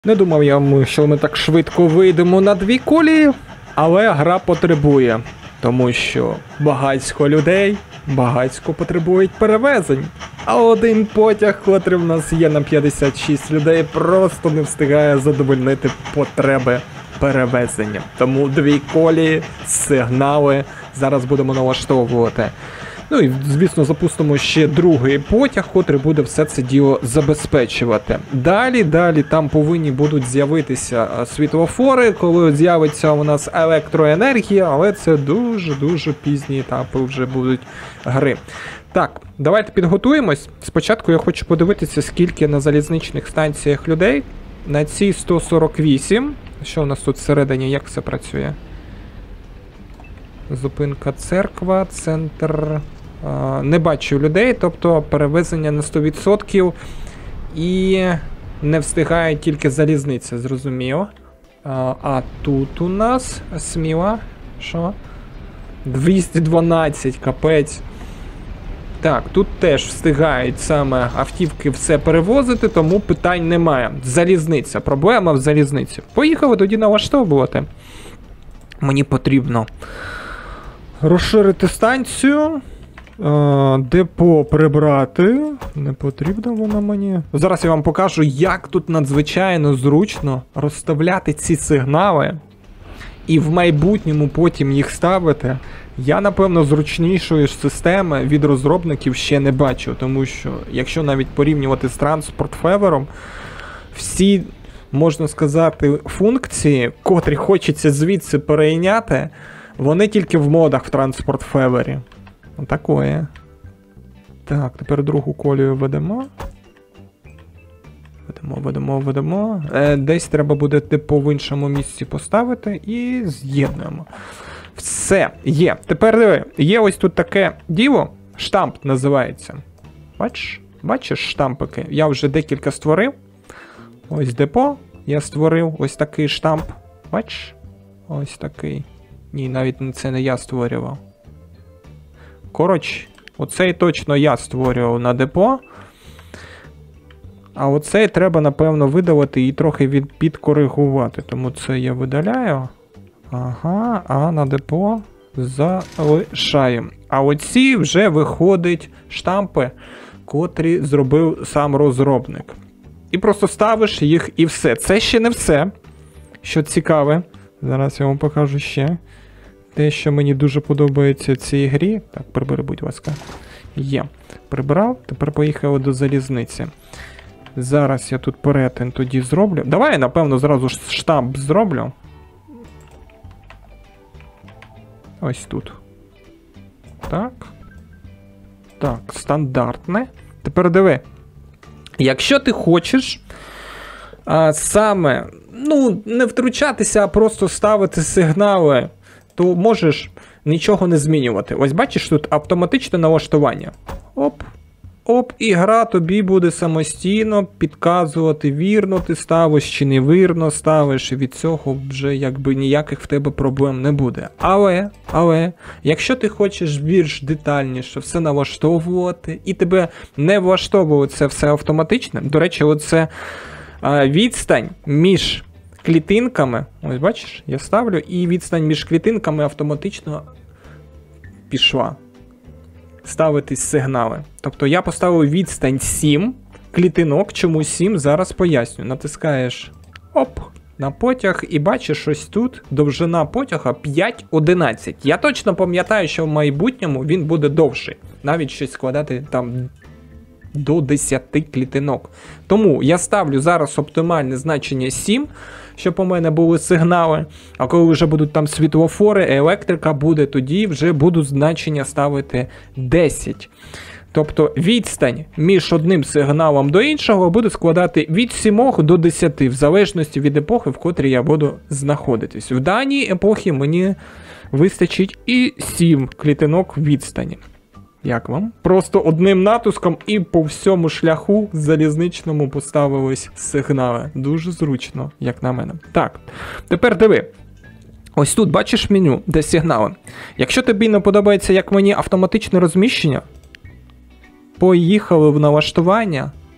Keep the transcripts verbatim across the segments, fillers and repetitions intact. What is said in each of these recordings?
Не думав я, що ми так швидко вийдемо на дві колії, але гра потребує, тому що багатько людей, багатько потребують перевезень. А один потяг, котрий в нас є на п'ятдесят шість людей, просто не встигає задовольнити потреби перевезення. Тому дві колії, сигнали зараз будемо налаштовувати. Ну і, звісно, запустимо ще другий потяг, котрий буде все це діло забезпечувати. Далі, далі там повинні будуть з'явитися світлофори, коли з'явиться у нас електроенергія, але це дуже-дуже пізні етапи вже будуть гри. Так, давайте підготуємось. Спочатку я хочу подивитися, скільки на залізничних станціях людей. На цій сто сорок вісім. Що у нас тут всередині, як це працює? Зупинка церква, центр... Не бачу людей, тобто перевезення на сто відсотків і не встигає тільки залізниця, зрозуміло. А, а тут у нас Сміла, що? двісті дванадцять, капець. Так, тут теж встигають саме автівки все перевозити, тому питань немає. Залізниця, проблема в залізниці. Поїхали тоді налаштовувати. Мені потрібно розширити станцію. Депо прибрати. Не потрібно воно мені. Зараз я вам покажу, як тут надзвичайно зручно розставляти ці сигнали. І в майбутньому потім їх ставити. Я, напевно, зручнішої системи від розробників ще не бачу. Тому що, якщо навіть порівнювати з Transport-Fever, всі, можна сказати, функції, котрі хочеться звідси перейняти, вони тільки в модах в Transport-Fever. Такое. Так, тепер другу колію ведемо. Ведемо, ведемо, ведемо. Е, десь треба буде типу в іншому місці поставити і з'єднуємо. Все, є. Тепер диви, є ось тут таке діло, штамп називається. Бачиш? Бачиш штампики? Я вже декілька створив. Ось депо я створив, ось такий штамп. Бачиш? Ось такий. Ні, навіть це не я створював. Коротше, оцей точно я створював на депо. А оцей треба, напевно, видалити і трохи від, підкоригувати. Тому це я видаляю. Ага, а на депо залишаю. А оці вже виходять штампи, котрі зробив сам розробник. І просто ставиш їх і все. Це ще не все, що цікаве. Зараз я вам покажу ще. Те, що мені дуже подобається в цій грі. Так, прибери, будь ласка. Є. Прибрав, тепер поїхали до залізниці. Зараз я тут перетин тоді зроблю. Давай я, напевно, зразу штамп зроблю. Ось тут. Так. Так, стандартне. Тепер диви. Якщо ти хочеш а, саме, ну, не втручатися, а просто ставити сигнали, то можеш нічого не змінювати. Ось бачиш, тут автоматичне налаштування. Оп, оп, і гра тобі буде самостійно підказувати, вірно ти ставиш чи невірно ставиш, і від цього вже якби ніяких в тебе проблем не буде. Але, але, якщо ти хочеш більш детальніше все налаштовувати, і тебе не влаштовує це все автоматично, до речі, оце а, відстань між клітинками, ось бачиш, я ставлю, і відстань між клітинками автоматично пішла. Ставитись сигнали. Тобто я поставив відстань сім клітинок, чому сім, зараз поясню. Натискаєш оп, на потяг і бачиш ось тут довжина потяга п'ять одинадцять. Я точно пам'ятаю, що в майбутньому він буде довший. Навіть щось складати там до десяти клітинок. Тому я ставлю зараз оптимальне значення сім, щоб у мене були сигнали, а коли вже будуть там світлофори, електрика буде, тоді вже буду значення ставити десять. Тобто відстань між одним сигналом до іншого буде складати від сім до десяти, в залежності від епохи, в котрій я буду знаходитись. В даній епохі мені вистачить і сім клітинок відстані. Як вам? Просто одним натиском і по всьому шляху залізничному поставились сигнали. Дуже зручно, як на мене. Так, тепер диви. Ось тут бачиш меню, де сигнали. Якщо тобі не подобається, як мені автоматичне розміщення, поїхали в налаштування,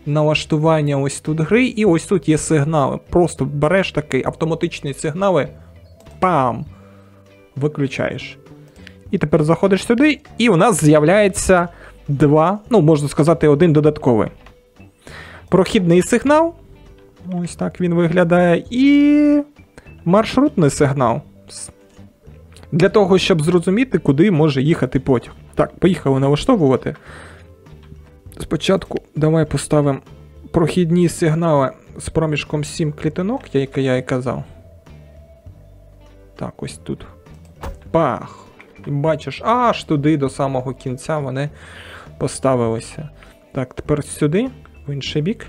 налаштування ось тут гри, і ось тут є сигнали. Просто береш такий автоматичні сигнали, пам, виключаєш. І тепер заходиш сюди, і у нас з'являється два, ну, можна сказати, один додатковий. Прохідний сигнал, ось так він виглядає, і маршрутний сигнал. Для того, щоб зрозуміти, куди може їхати потяг. Так, поїхали налаштовувати. Спочатку давай поставимо прохідні сигнали з проміжком сім клітинок, як я і казав. Так, ось тут. Пах! І бачиш, аж туди до самого кінця вони поставилися. Так, тепер сюди, в інший бік.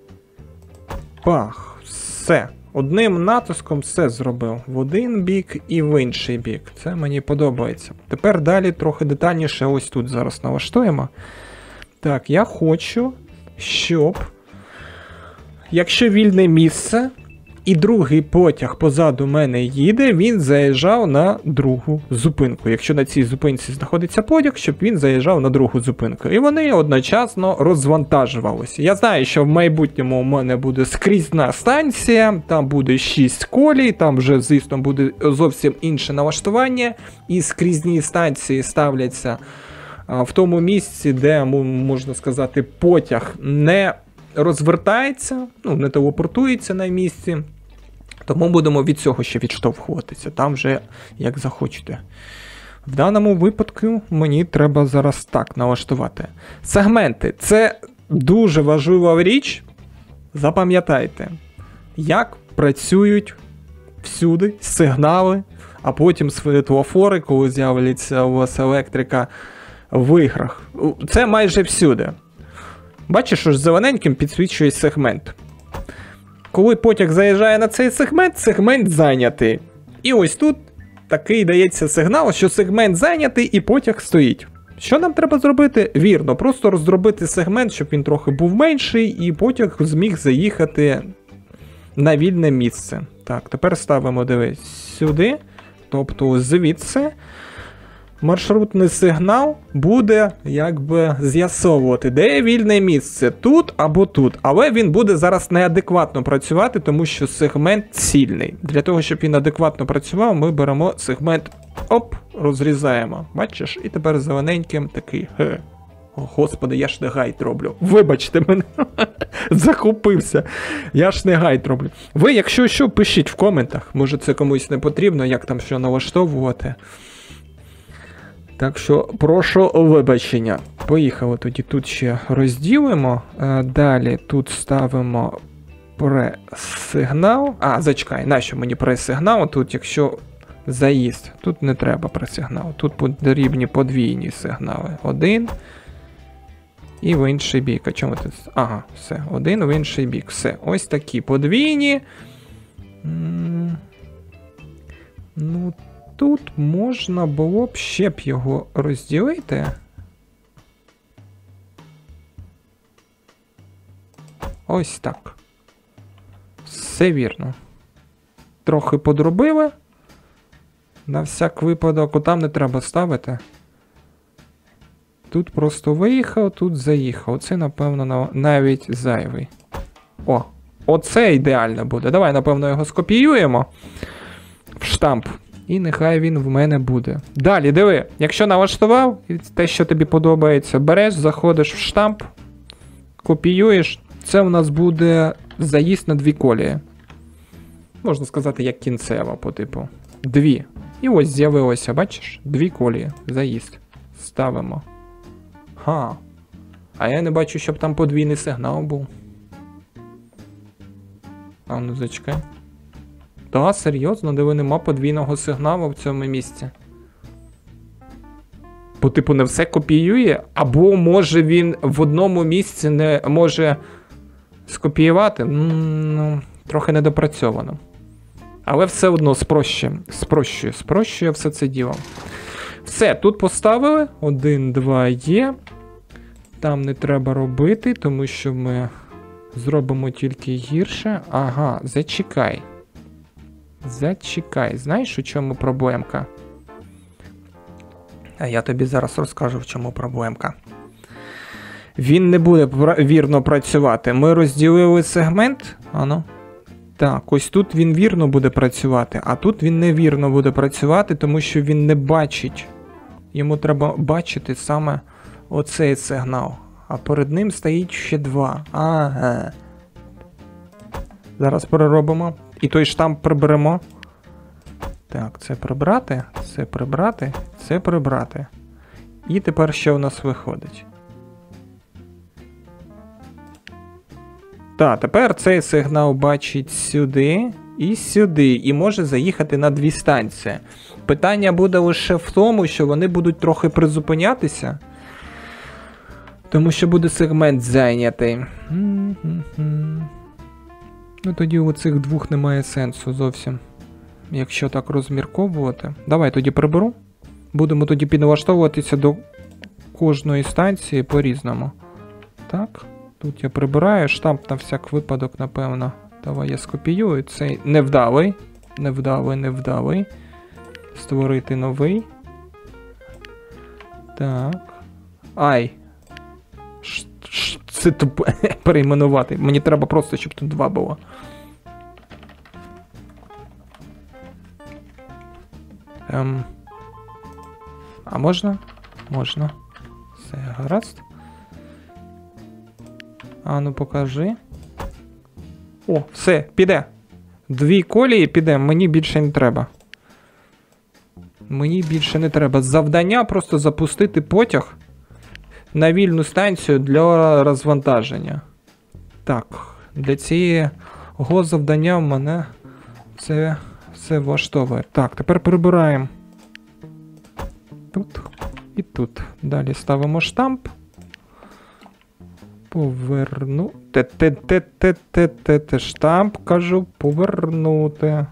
Пах! Все. Одним натиском все зробив. В один бік і в інший бік. Це мені подобається. Тепер далі трохи детальніше ось тут зараз налаштуємо. Так, я хочу, щоб, якщо вільне місце, і другий потяг позаду мене їде, він заїжджав на другу зупинку. Якщо на цій зупинці знаходиться потяг, щоб він заїжджав на другу зупинку. І вони одночасно розвантажувалися. Я знаю, що в майбутньому у мене буде скрізна станція, там буде шість колій, там вже, звісно, буде зовсім інше налаштування, і скрізні станції ставляться в тому місці, де, можна сказати, потяг не розвертається, ну, не телепортується на місці. Тому будемо від цього ще відштовхуватися. Там вже як захочете. В даному випадку мені треба зараз так налаштувати. Сегменти. Це дуже важлива річ. Запам'ятайте, як працюють всюди сигнали, а потім світлофори, коли з'являться у вас електрика в іграх. Це майже всюди. Бачиш, що зелененьким підсвічує сегмент. Коли потяг заїжджає на цей сегмент, сегмент зайнятий. І ось тут такий дається сигнал, що сегмент зайнятий і потяг стоїть. Що нам треба зробити? Вірно, просто роздробити сегмент, щоб він трохи був менший, і потяг зміг заїхати на вільне місце. Так, тепер ставимо, дивись, сюди, тобто звідси. Маршрутний сигнал буде якби з'ясовувати, де вільне місце, тут або тут. Але він буде зараз неадекватно працювати, тому що сегмент цільний. Для того, щоб він адекватно працював, ми беремо сегмент, оп, розрізаємо. Бачиш? І тепер зелененьким такий, ге. О, господи, я ж не гайд роблю. Вибачте мене, захопився. Я ж не гайд роблю. Ви, якщо що, пишіть в коментах. Може це комусь не потрібно, як там що налаштовувати. Так що, прошу вибачення. Поїхали тоді, тут ще розділимо. Далі тут ставимо пресигнал. А, зачекай, нащо мені пресигнал? Тут, якщо заїзд, тут не треба пресигнал. Тут потрібні подвійні сигнали. Один і в інший бік. А чому ти? Ага, все. Один в інший бік. Все. Ось такі подвійні. М-м- ну, тут можна було б ще б його розділити. Ось так. Все вірно. Трохи подробили. На всяк випадок, там не треба ставити. Тут просто виїхав, тут заїхав. Це, напевно, навіть зайвий. О, оце ідеально буде. Давай, напевно, його скопіюємо в штамп. І нехай він в мене буде. Далі, диви, якщо налаштував, те, що тобі подобається, береш, заходиш в штамп, копіюєш, це у нас буде заїзд на дві колії. Можна сказати, як кінцева по типу. Дві. І ось з'явилося, бачиш? Дві колії. Заїзд. Ставимо. Ха. А я не бачу, щоб там подвійний сигнал був. А ну зачекай. Та, серйозно, диви, нема подвійного сигналу в цьому місці. По типу не все копіює, або може він в одному місці не може скопіювати. Ну, трохи недопрацьовано. Але все одно спрощує, спрощує, спрощує все це діло. Все, тут поставили. Один, два є. Там не треба робити, тому що ми зробимо тільки гірше. Ага, зачекай. Зачекай. Знаєш, у чому проблемка? А я тобі зараз розкажу, в чому проблемка. він не буде вірно працювати. Ми розділили сегмент. Ано. Так, ось тут він вірно буде працювати, а тут він невірно буде працювати, тому що він не бачить. Йому треба бачити саме оцей сигнал. А перед ним стоїть ще два. Ага. Зараз переробимо. І той штамп приберемо. Так, це прибрати, це прибрати, це прибрати. І тепер що у нас виходить? Так, тепер цей сигнал бачить сюди і сюди, і може заїхати на дві станції. Питання буде лише в тому, що вони будуть трохи призупинятися, тому що буде сегмент зайнятий. Ну тоді у цих двох немає сенсу зовсім, якщо так розмірковувати. Давай тоді приберу. Будемо тоді підлаштовуватися до кожної станції по-різному. Так. Тут я прибираю, штамп на всяк випадок, напевно. Давай я скопіюю. Цей невдалий. Невдалий, невдалий. Створити новий. Так. Ай. Ш, ш, це тупе. Перейменувати. Мені треба просто, щоб тут два було. Ем. А можна? Можна. Все гаразд. А ну покажи. О, все, піде. Дві колії піде, мені більше не треба. Мені більше не треба. Завдання просто запустити потяг на вільну станцію для розвантаження. Так, для цього завдання в мене це все влаштовує. Так, тепер прибираємо. Тут і тут. Далі ставимо штамп. Поверну. Те-те-те-те-те-те. Штамп, кажу, повернути.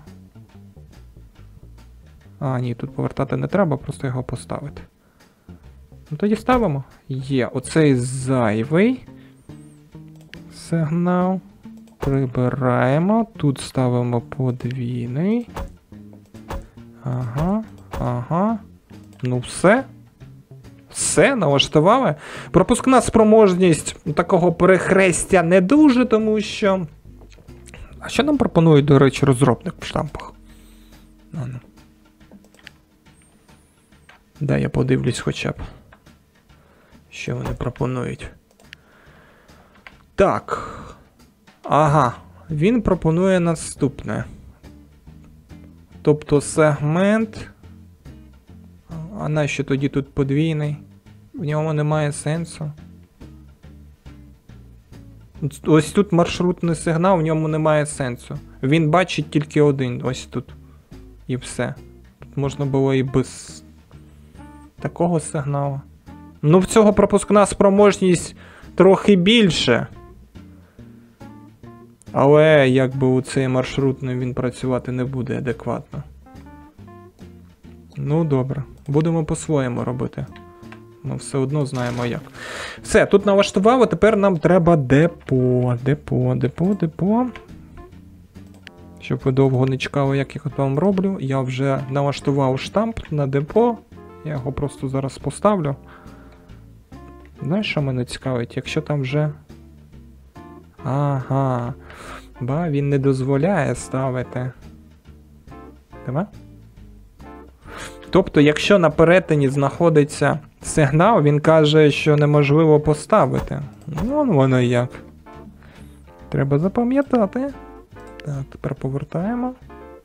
А, ні, тут повертати не треба, просто його поставити. Ну тоді ставимо. Є. Оцей зайвий сигнал. Прибираємо. Тут ставимо подвійний. Ага, ага. Ну все. Все, налаштували. Пропускна спроможність такого перехрестя не дуже, тому що... А що нам пропонує, до речі, розробник в штампах? Ну-ну. Да, я подивлюсь хоча б. Що вони пропонують. Так. Ага. Він пропонує наступне. Тобто сегмент... А нащо тоді тут подвійний? В ньому немає сенсу. Ось тут маршрутний сигнал, в ньому немає сенсу. Він бачить тільки один, ось тут. І все. Тут можна було і без такого сигналу. Ну, в цього пропускна спроможність трохи більше. Але якби у цей маршрутний він працювати не буде адекватно. Ну, добре. Будемо по-своєму робити. Ми все одно знаємо як. Все, тут налаштували, тепер нам треба депо. Депо, депо, депо. Щоб ви довго не чекали, як я там роблю. Я вже налаштував штамп на депо. Я його просто зараз поставлю. Знаєш, що мене цікавить? Якщо там вже... Ага. Ба, він не дозволяє ставити. Давай. Тобто, якщо на перетині знаходиться сигнал, він каже, що неможливо поставити. Ну, воно як. Треба запам'ятати. Так, тепер повертаємо.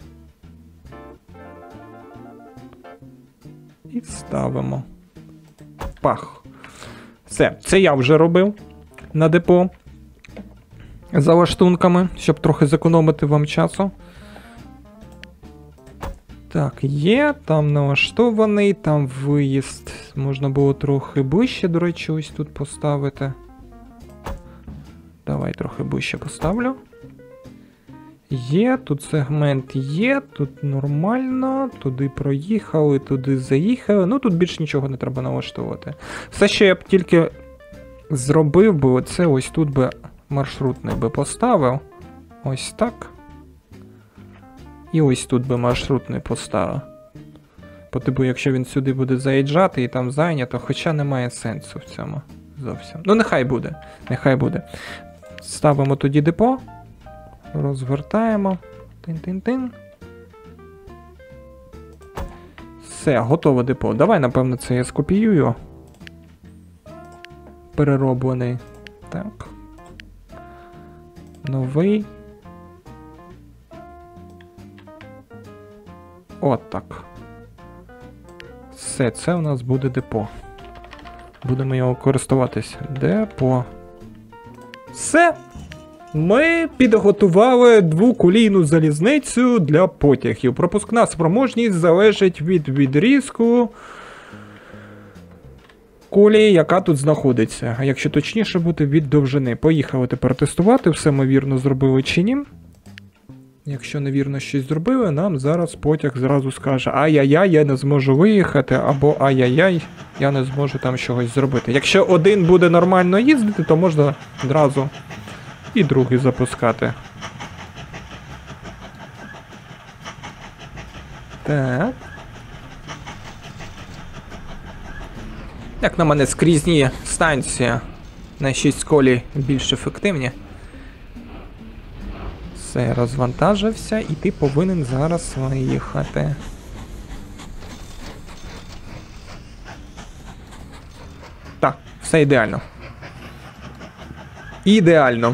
І ставимо. Пах. Все, це я вже робив на депо. За лаштунками, щоб трохи зекономити вам часу. Так, є, там налаштований, там виїзд. Можна було трохи ближче, до речі, ось тут поставити. Давай трохи ближче поставлю. Є, тут сегмент є, тут нормально, туди проїхали, туди заїхали. Ну, тут більше нічого не треба налаштовувати. Все, що я б тільки зробив би, оце ось тут би маршрутний би поставив. Ось так. І ось тут би маршрутний поставив. По типу, якщо він сюди буде заїжджати і там зайнято, хоча немає сенсу в цьому. зовсім. Ну, нехай буде. Нехай буде. Ставимо тоді депо. Розвертаємо. Тин-тин-тин. Все, готове депо. Давай, напевно, це я скопіюю. Перероблений. Так. Новий. От так. Все, це у нас буде депо. Будемо його користуватись. Депо. Все. Ми підготували двоколійну залізницю для потягів. Пропускна спроможність залежить від відрізку колії, яка тут знаходиться. А якщо точніше бути, від довжини. Поїхали тепер тестувати, все ми вірно зробили чи ні. Якщо невірно щось зробили, нам зараз потяг зразу скаже: ай-яй-яй, я не зможу виїхати, або ай-яй-яй, я не зможу там чогось зробити. Якщо один буде нормально їздити, то можна одразу і другий запускати. Так. Як на мене, скрізні станції на шість колій більш ефективні. Все, розвантажився, і ти повинен зараз виїхати. Так, все ідеально. Ідеально.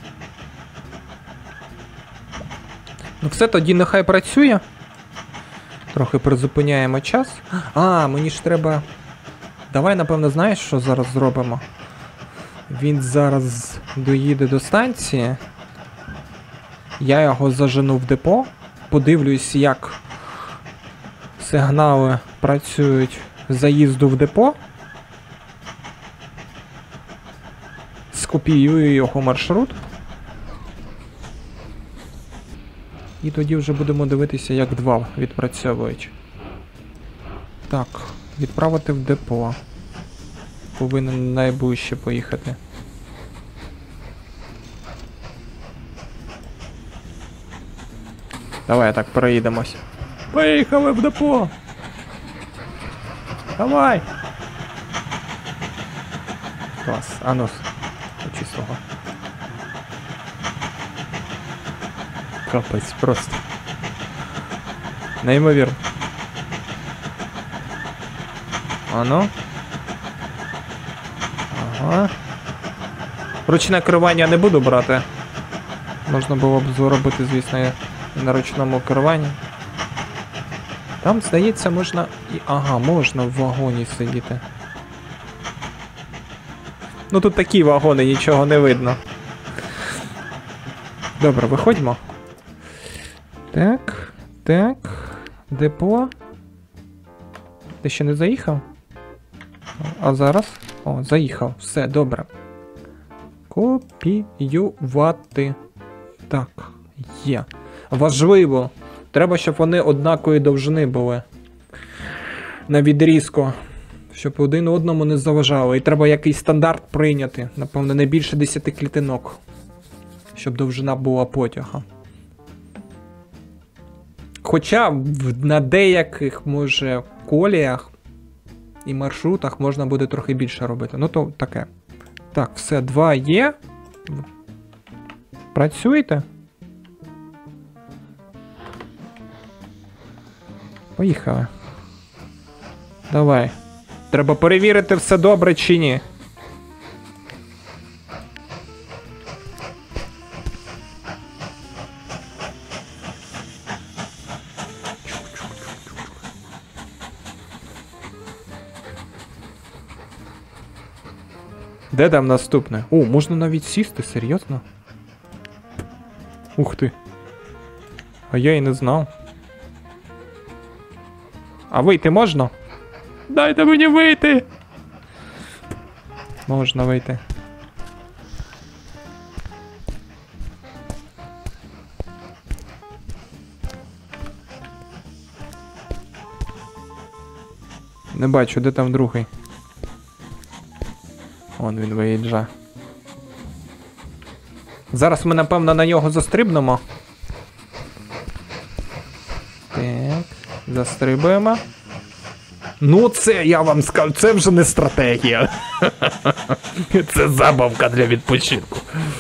Ну все, тоді нехай працює. Трохи призупиняємо час. А, мені ж треба... Давай, напевно, знаєш, що зараз зробимо? Він зараз доїде до станції. Я його зажену в депо. Подивлюсь, як сигнали працюють заїзду в депо. Скопіюю його маршрут. І тоді вже будемо дивитися, як два відпрацьовують. Так, відправити в депо. Повинен найближче поїхати. Давай так проїдемось. Поїхали в депо! Давай! Клас, а ну, хочу свого. Капець, просто. Неймовірно. Ану. Ага. Ручне керування не буду брати. Можна було б зробити, звісно, на ручному керуванні. Там, здається, можна... І... Ага, можна в вагоні сидіти. Ну тут такі вагони, нічого не видно. Добре, виходьмо. Так, так. Депо. Ти ще не заїхав? А зараз? О, заїхав. Все, добре. Копіювати. Так, є. Важливо. Треба, щоб вони однакової довжини були. На відрізку. Щоб один одному не заважали. І треба якийсь стандарт прийняти. Напевно, не більше десяти клітинок. Щоб довжина була потяга. Хоча на деяких, може, коліях і маршрутах можна буде трохи більше робити. Ну то таке. Так, все, два є. Працюйте. Поїхали. Давай. Треба перевірити, все добре чи ні. Де там наступне? О, можна навіть сісти, серйозно? Ух ти. А я і не знав. А вийти можна? Дайте мені вийти! Можна вийти. Не бачу, де там другий. Вон він виїжджає. Зараз ми, напевно, на нього застрибнемо. Так, застрибуємо. Ну це, я вам скажу, це вже не стратегія. Це забавка для відпочинку.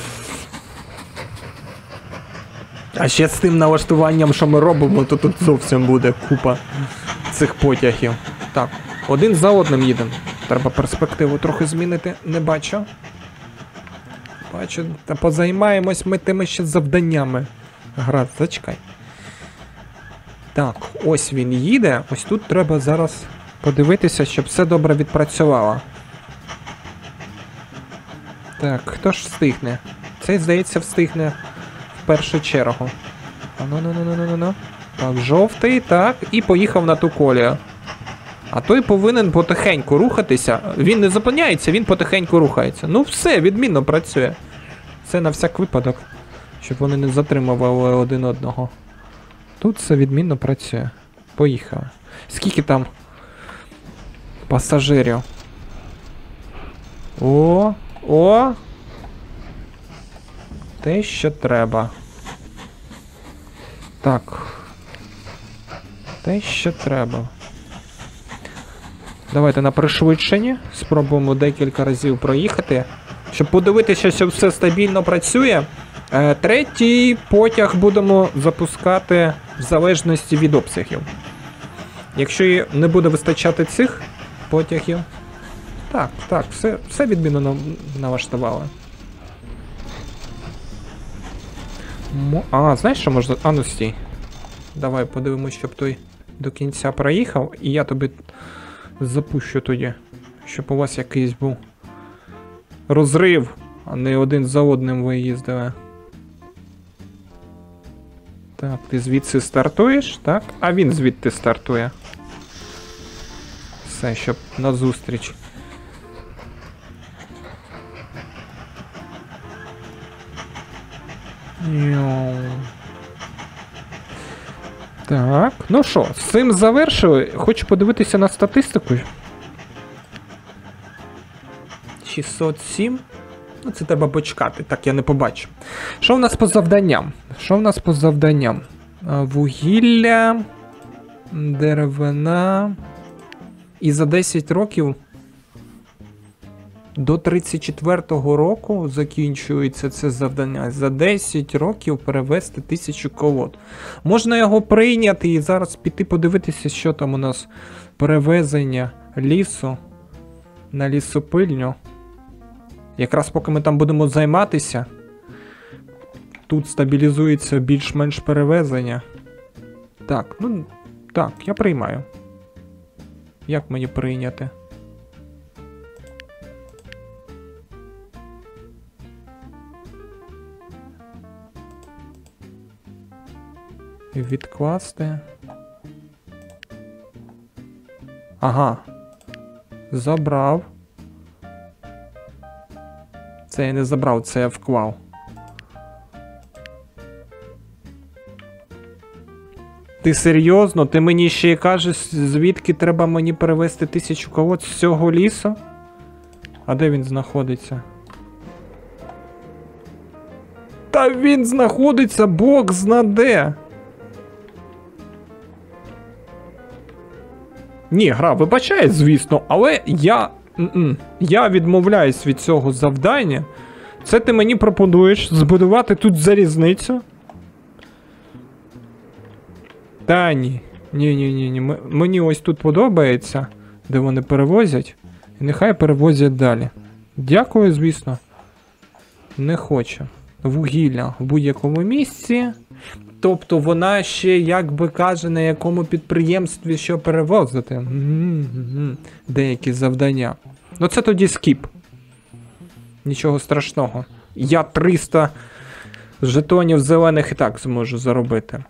А ще з тим налаштуванням, що ми робимо, то тут зовсім буде купа цих потягів. Так, один за одним їдемо. Треба перспективу трохи змінити, не бачу. Бачу, та позаймаємось ми тими ще завданнями. Гра, зачекай. Так, ось він їде. Ось тут треба зараз подивитися, щоб все добре відпрацювало. Так, хто ж встигне? Цей, здається, встигне в першу чергу. А ну ну ну ну ну ну Так, жовтий, так, і поїхав на ту колію. А той повинен потихеньку рухатися. Він не зупиняється, він потихеньку рухається. Ну все, відмінно працює. Це на всяк випадок, щоб вони не затримували один одного. Тут все відмінно працює. Поїхали. Скільки там пасажирів? О, о! Те, що треба. Так. Те, що треба. Давайте на пришвидшенні. Спробуємо декілька разів проїхати. Щоб подивитися, що все стабільно працює. Е, третій потяг будемо запускати в залежності від обсягів. Якщо не буде вистачати цих потягів... Так, так, все, все відмінно налаштували. А, знаєш, що можна... А, ну стій. Давай подивимось, щоб той до кінця проїхав, і я тобі запущу тоді, щоб у вас якийсь був розрив, а не один за одним ви їздили. Так, ти звідси стартуєш, так? А він звідти стартує. Все, щоб назустріч. Йоу. Так, ну що, з цим завершили. Хочу подивитися на статистику. шістсот сім. Ну, це треба почекати, так я не побачу. Що в нас по завданням? Що в нас по завданням? Вугілля, деревина. І за десять років до тридцять четвертого року закінчується це завдання. За десять років перевезти тисячу колод. Можна його прийняти і зараз піти подивитися, що там у нас перевезення лісу на лісопильню. Якраз поки ми там будемо займатися, тут стабілізується більш-менш перевезення. Так, ну, так, я приймаю. Як мені прийняти? Відкласти. Ага. Забрав. Це я не забрав, це я вклав. Ти серйозно? Ти мені ще й кажеш, звідки треба мені перевезти тисячу колод з цього лісу? А де він знаходиться? Та він знаходиться, бог зна де. Ні, гра вибачає, звісно, але я... М-м, я відмовляюсь від цього завдання. Це ти мені пропонуєш збудувати тут залізницю? Та ні. Ні-ні-ні, мені ось тут подобається, де вони перевозять. І нехай перевозять далі. Дякую, звісно. Не хочу. Вугілля в будь-якому місці. Тобто вона ще, як би каже, на якому підприємстві що перевозити. М-м-м. Деякі завдання. Ну це тоді скіп. Нічого страшного. Я триста жетонів зелених і так зможу заробити.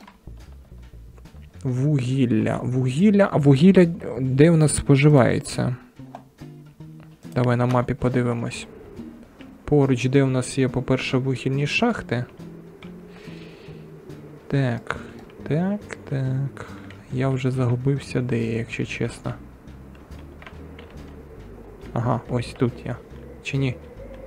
Вугілля. Вугілля. А вугілля де у нас споживається? Давай на мапі подивимось. Поруч, де у нас є, по-перше, вугільні шахти. Так, так, так. Я вже загубився, де я, якщо чесно. Ага, ось тут я. Чи ні?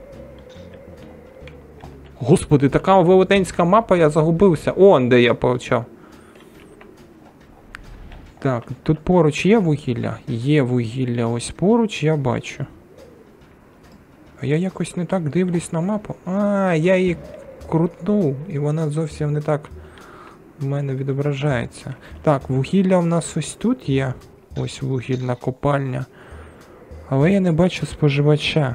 Господи, така велетенська мапа, я загубився. Он де я почав. Так, тут поруч є вугілля? Є вугілля ось поруч, я бачу. А я якось не так дивлюсь на мапу. А, я її крутнув, і вона зовсім не так в мене відображається. Так, вугілля в нас ось тут є. Ось вугільна копальня. Але я не бачу споживача.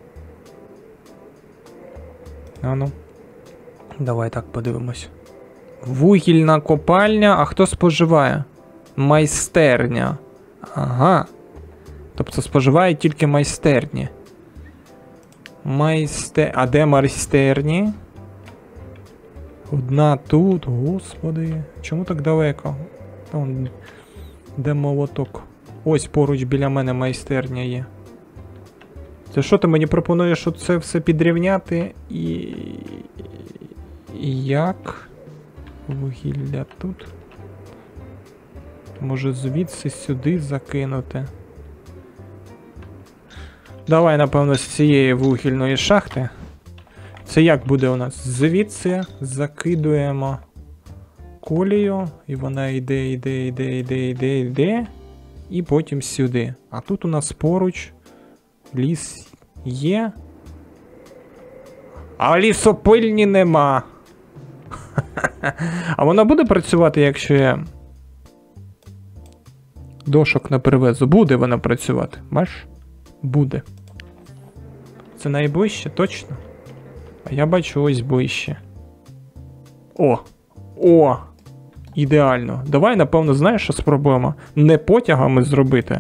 Ану. Давай так подивимось. Вугільна копальня, а хто споживає? Майстерня. Ага. Тобто споживає тільки майстерні. Майстер... А де майстерні? Одна тут, господи. Чому так далеко? Там, де молоток? Ось поруч біля мене майстерня є. Це що ти мені пропонуєш, що це все підрівняти і... і як? Вугілля тут. Може звідси сюди закинути. Давай, напевно, з цієї вугільної шахти. Це як буде у нас? Звідси закидуємо колію, і вона йде, йде, йде, йде, йде, йде, і потім сюди. А тут у нас поруч ліс є. А лісопильні нема. А вона буде працювати, якщо я дошок не привезу? Буде вона працювати, бачиш? Буде. Це найближче, точно? А я бачу ось ближче. О! О! Ідеально. Давай, напевно, знаєш, що спробуємо? Не потягами зробити.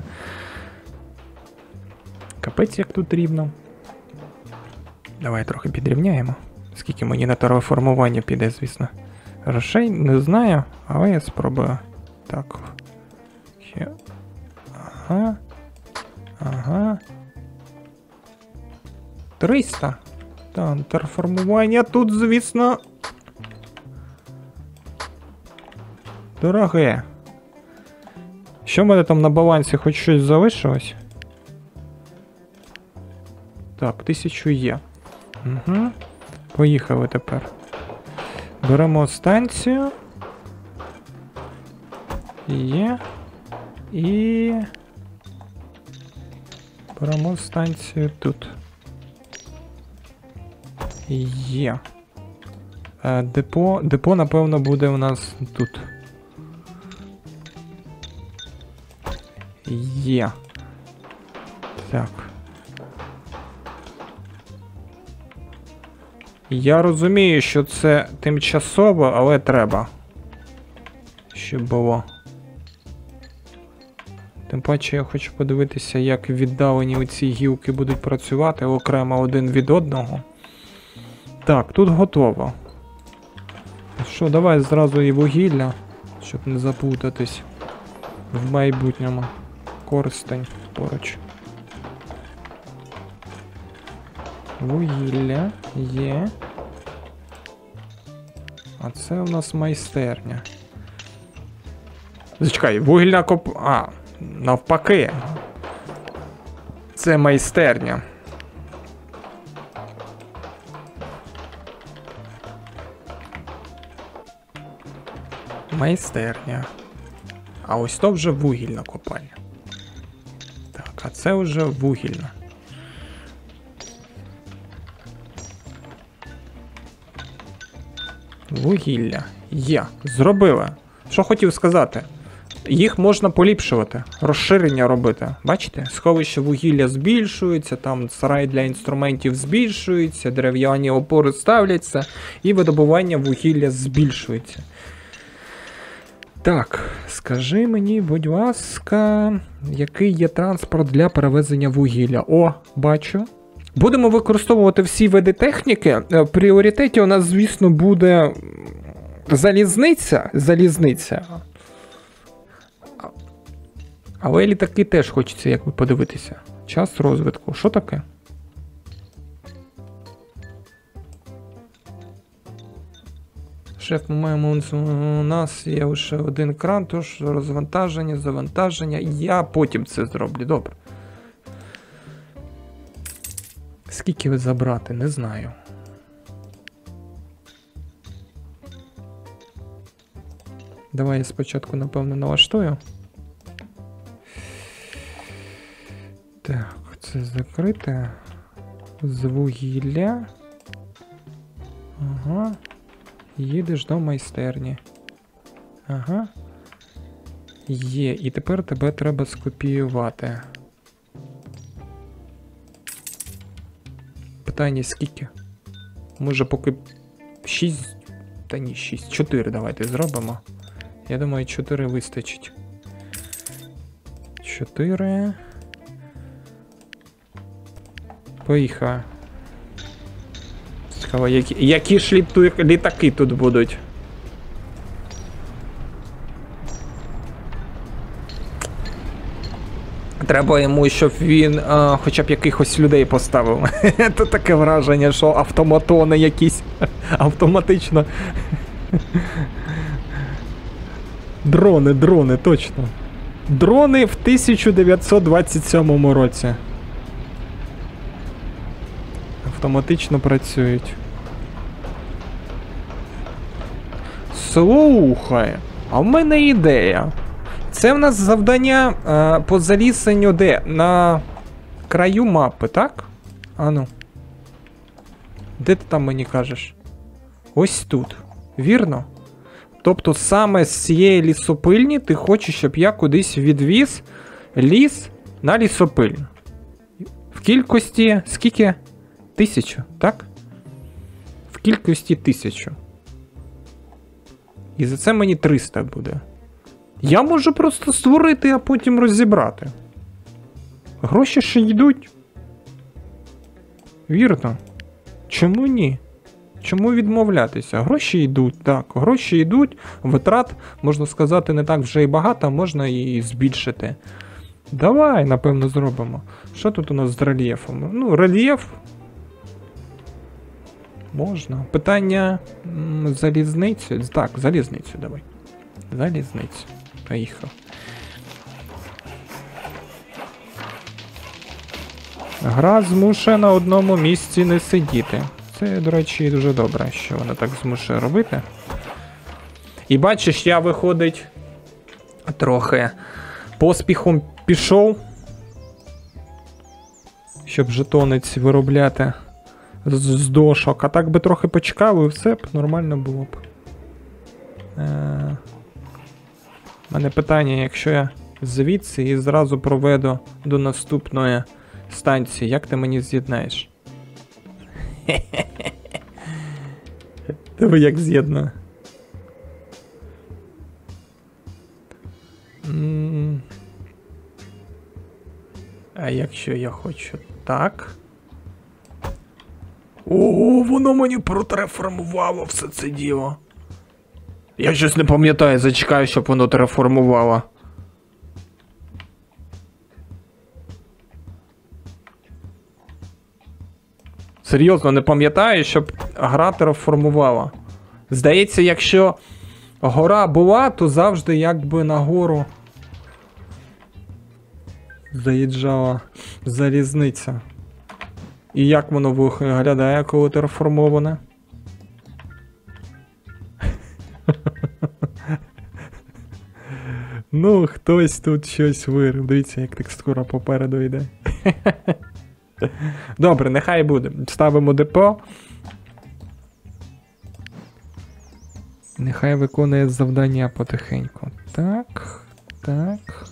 Капець, як тут рівно. Давай трохи підрівняємо. Скільки мені на терраформування піде, звісно. Грошей не знаю, але я спробую. Так. Ще. Ага. Ага. триста. Там терраформування тут, звісно. Дороге. Що в мене там на балансі? Хоч щось залишилось? Так, тисячу є. Угу. Поїхали тепер. Беремо станцію. Є. І... беремо станцію тут. Є. Е, депо, депо, напевно, буде у нас тут. Є. Так. Я розумію, що це тимчасово, але треба. Щоб було. Тим паче я хочу подивитися, як віддалені оці гілки будуть працювати окремо один від одного. Так, тут готово. Що, давай зразу і вугілля, щоб не заплутатись в майбутньому. Користень поруч. Вугілля є. А це у нас майстерня. Зачекай, вугільна коп... А, навпаки. Це майстерня. Майстерня. А ось то вже вугільна копальня. Так, а це вже вугільна. Вугілля. Є. Зробили. Що хотів сказати? Їх можна поліпшувати, розширення робити. Бачите? Сховище вугілля збільшується, там сарай для інструментів збільшується, дерев'яні опори ставляться, і видобування вугілля збільшується. Так, скажи мені, будь ласка, який є транспорт для перевезення вугілля? О, бачу. Будемо використовувати всі види техніки. В пріоритеті у нас, звісно, буде залізниця. Залізниця. Але літаки теж хочеться, як ви подивитися. Час розвитку. Що таке? Шеф, ми маємо, у нас є лише один кран, тож розвантаження, завантаження. Я потім це зроблю, добре. Скільки забрати, не знаю. Давай я спочатку, напевно, налаштую. Це закрите. З вугілля. Ага. Їдеш до майстерні. Ага. Є, і тепер тебе треба скопіювати. Питання скільки? Може поки шість? Та ні, шість. чотири давайте зробимо. Я думаю, чотири вистачить. чотири. Поїхали. Цікаво, які, які ж літу, літаки тут будуть? Треба йому, щоб він а, хоча б якихось людей поставив. Тут таке враження, що автоматони якісь автоматично. Дрони, дрони, точно. Дрони в тисяча дев'ятсот двадцять сьомому році. Автоматично працюють. Слухай, а в мене ідея. Це в нас завдання а, по залізенню де? На краю мапи, так? Ану. Де ти там мені кажеш? Ось тут. Вірно? Тобто саме з цієї лісопильні ти хочеш, щоб я кудись відвіз ліс на лісопильню. В кількості скільки? Тисячу, так? В кількості тисячу. І за це мені триста буде. Я можу просто створити, а потім розібрати. Гроші ще йдуть. Вірно. Чому ні? Чому відмовлятися? Гроші йдуть, так. Гроші йдуть, витрат, можна сказати, не так вже і багато, можна і збільшити. Давай, напевно, зробимо. Що тут у нас з рельєфом? Ну, рельєф. Можна. Питання м, залізницю. Так, залізницю давай. Залізницю. Поїхав. Гра змушує на одному місці не сидіти. Це, до речі, дуже добре, що вона так змушує робити. І бачиш, я, виходить, трохи поспіхом пішов, щоб жетонець виробляти з, з дошок. А так би трохи почекав і все б нормально було б. Е... У мене питання, якщо я звідси і зразу проведу до наступної станції, як ти мені з'єднаєш? Тебе як з'єднує? А якщо я хочу так? Ого, воно мені протреформувало все це діло. Я щось не пам'ятаю, зачекаю, щоб воно тереформувало. Серйозно, не пам'ятаю, щоб гра тереформувала. Здається, якщо гора була, то завжди якби нагору заїжджала залізниця. І як воно виглядає, коли тереформоване? Ну, хтось тут щось вирив. Дивіться, як текстура попереду йде. Добре, нехай буде. Ставимо депо. Нехай виконує завдання потихеньку. Так, так.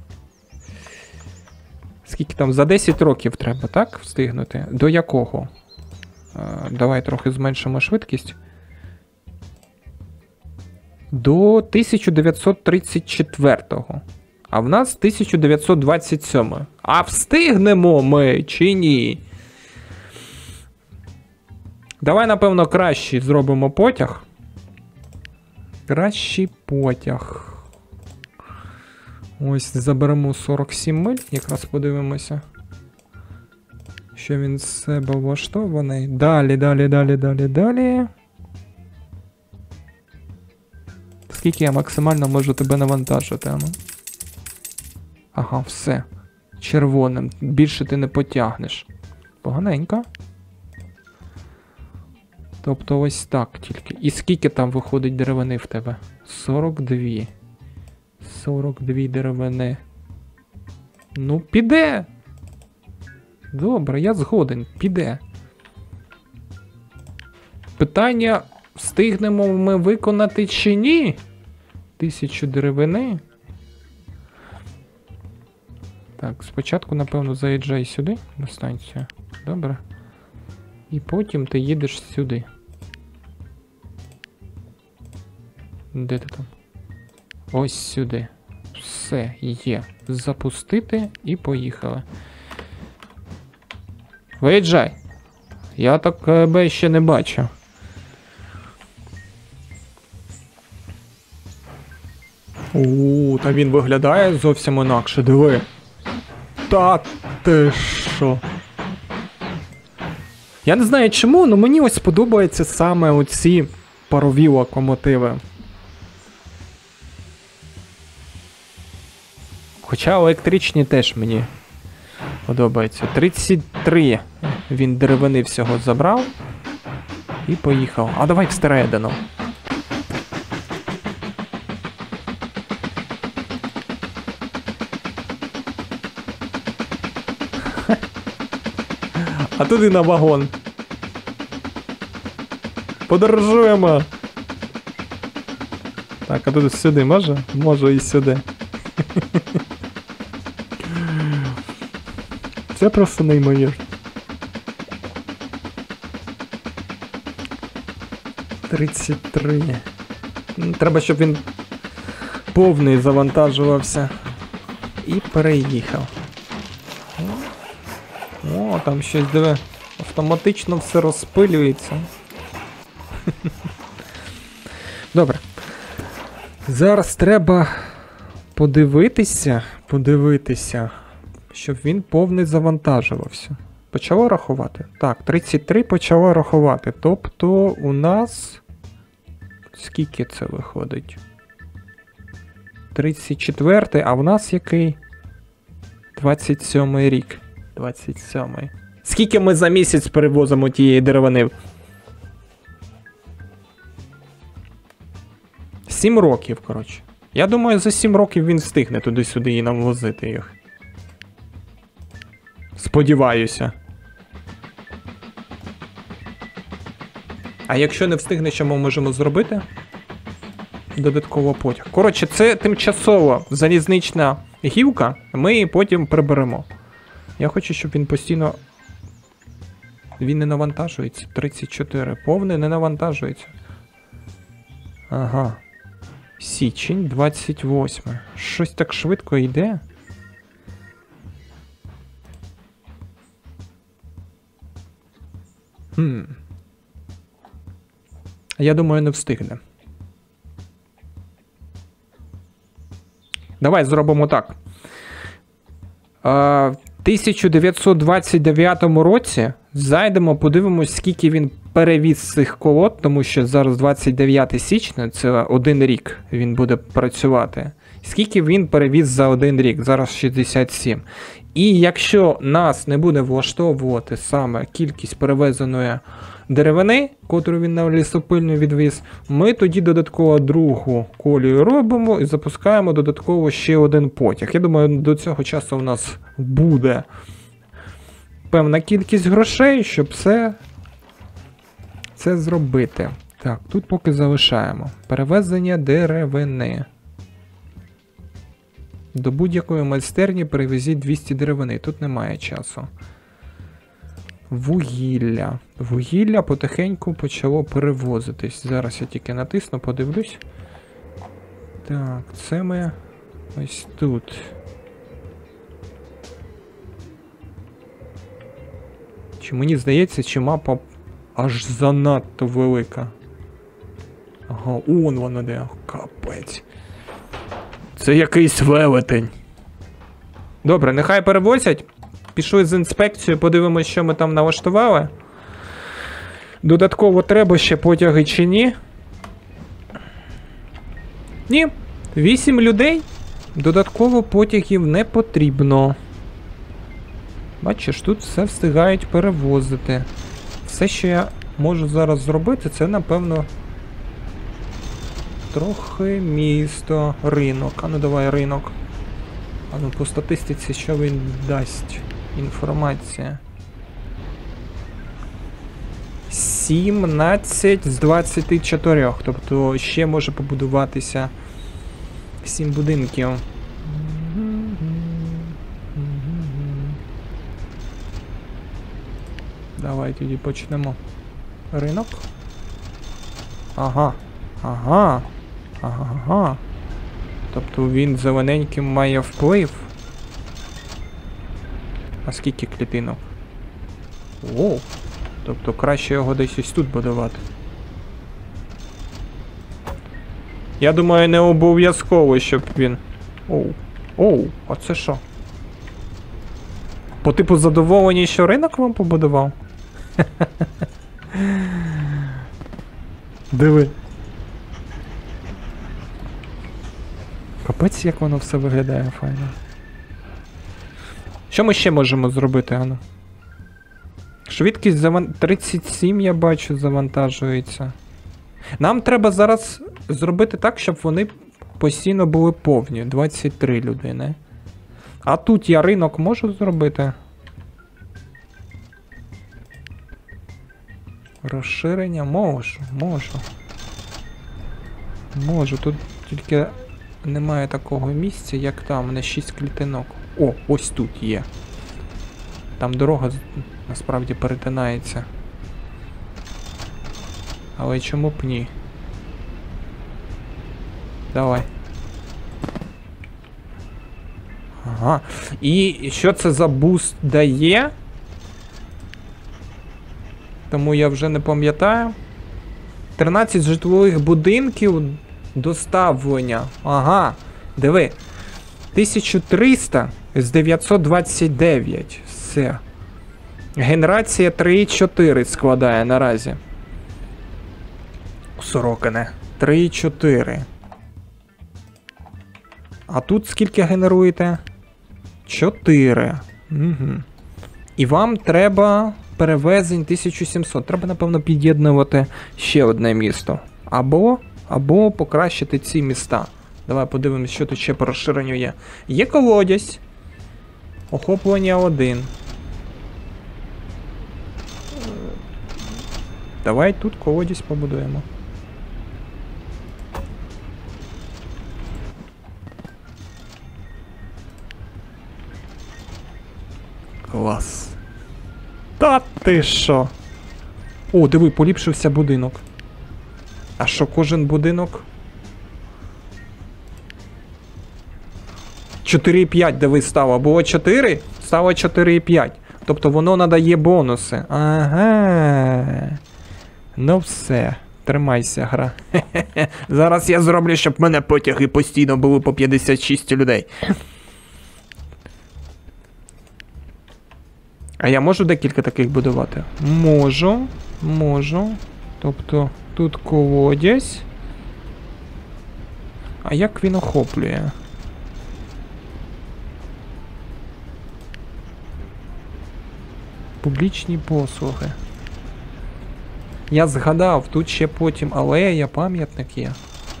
Скільки там? За десять років треба, так? Встигнути? До якого? А, давай трохи зменшимо швидкість. До тисяча дев'ятсот тридцять четвертого. А в нас тисяча дев'ятсот двадцять сьомий. А встигнемо ми чи ні? Давай, напевно, кращий зробимо потяг. Кращий потяг. Ось, заберемо сорок сім миль, якраз подивимося, що він з себе влаштований. Далі, далі, далі, далі, далі. Скільки я максимально можу тебе навантажити, ану? Ага, все. Червоним. Більше ти не потягнеш. Поганенько. Тобто ось так тільки. І скільки там виходить деревини в тебе? сорок два. сорок два деревини. Ну, піде. Добре, я згоден, піде. Питання, встигнемо ми виконати чи ні? Тисячу деревини. Так, спочатку, напевно, заїжджай сюди, на станцію. Добре. І потім ти їдеш сюди. Де ти там? Ось сюди. Все, є. Запустити і поїхали. Виїжджай. Я тебе ще не бачив. Ууу, та він виглядає зовсім інакше, диви. Та ти що? Я не знаю чому, але мені ось подобаються саме оці парові локомотиви. Хоча електричні теж мені подобаються. тридцять три він деревини всього забрав і поїхав. А давай всередину. А туди на вагон. Подорожуємо. Так, а туди сюди може? Може і сюди. Це просто неймовірно. тридцять три. Треба, щоб він повний завантажувався. І переїхав. О, там щось, диви, автоматично все розпилюється. Добре. Зараз треба подивитися, подивитися, щоб він повний завантажувався. Почало рахувати? Так, тридцять три почало рахувати. Тобто у нас... Скільки це виходить? тридцять четвертий, а в нас який? двадцять сьомий рік. двадцять сьомий. Скільки ми за місяць перевозимо тієї деревини? сім років, коротше. Я думаю, за сім років він встигне туди-сюди і нам возити їх. Сподіваюся. А якщо не встигне, що ми можемо зробити? Додатково потяг. Коротше, це тимчасово залізнична гілка, ми її потім приберемо. Я хочу, щоб він постійно... Він не навантажується. тридцять чотири. Повний не навантажується. Ага. Січень, двадцять восьмий. Щось так швидко йде. Хм. Я думаю, не встигне. Давай зробимо так. В тисяча дев'ятсот двадцять дев'ятому році зайдемо, подивимось, скільки він перевіз цих колод, тому що зараз двадцять дев'яте січня, це один рік він буде працювати. Скільки він перевіз за один рік? Зараз шістдесят сім. І якщо нас не буде влаштовувати саме кількість перевезеної деревини, котру він на лісопильню відвіз, ми тоді додатково другу колію робимо і запускаємо додатково ще один потяг. Я думаю, до цього часу у нас буде певна кількість грошей, щоб все це зробити. Так, тут поки залишаємо. Перевезення деревини. До будь-якої майстерні перевезіть двісті деревини. Тут немає часу. Вугілля. Вугілля потихеньку почало перевозитись. Зараз я тільки натисну, подивлюсь. Так, це ми ось тут. Чи мені здається, чи мапа аж занадто велика? Ага, он вона де. Капець. Це якийсь велетень. Добре, нехай перевозять. Пішли з інспекцією, подивимось, що ми там налаштували. Додатково треба ще потяги чи ні? Ні. Вісім людей. Додатково потягів не потрібно. Бачиш, тут все встигають перевозити. Все, що я можу зараз зробити, це, напевно, трохи місто, ринок. А ну давай ринок. А ну по статистиці, що він дасть? Інформація. сімнадцять з двадцяти чотирьох. Тобто ще може побудуватися сім будинків. Давай тоді почнемо. Ринок. Ага. Ага. Ага. Тобто він зелененьким має вплив. А скільки клітинок? О! Тобто краще його десь ось тут будувати. Я думаю, не обов'язково, щоб він... Оу. Оу, а це що? По типу задоволені, що ринок вам побудував? Диви. Капець, як воно все виглядає файно. Що ми ще можемо зробити, Ану? Швидкість заван... тридцять сім, я бачу, завантажується. Нам треба зараз зробити так, щоб вони постійно були повні. двадцять три людини. А тут я ринок можу зробити? Розширення? Можу, можу. Можу, тут тільки немає такого місця, як там, на шість клітинок. О, ось тут є. Там дорога насправді перетинається. Але чому б ні? Давай. Ага. І що це за буст дає? Тому я вже не пам'ятаю. тринадцять житлових будинків доставлення. Ага. Диви. тисяча триста з дев'ятсот двадцять дев'ять. Все. Генерація три чотири складає наразі. Сорокине. три чотири. А тут скільки генеруєте? чотири. Угу. І вам треба перевезень тисяча сімсот. Треба, напевно, під'єднувати ще одне місто. Або, або покращити ці міста. Давай подивимось, що тут ще по розширенню є. Є колодязь. Охоплення один. Давай тут колодязь побудуємо. Клас. Та ти що? О, диви, поліпшився будинок. А що, кожен будинок? чотири і п'ять, диви, стало. Було чотири, стало чотири і п'ять. Тобто воно надає бонуси. Ага. Ну все. Тримайся, гра. Хе-хе-хе. Зараз я зроблю, щоб в мене потяги постійно були по п'ятдесят шість людей. А я можу декілька таких будувати? Можу. Можу. Тобто тут колодязь. А як він охоплює? Публічні послуги. Я згадав, тут ще потім алея, пам'ятник є.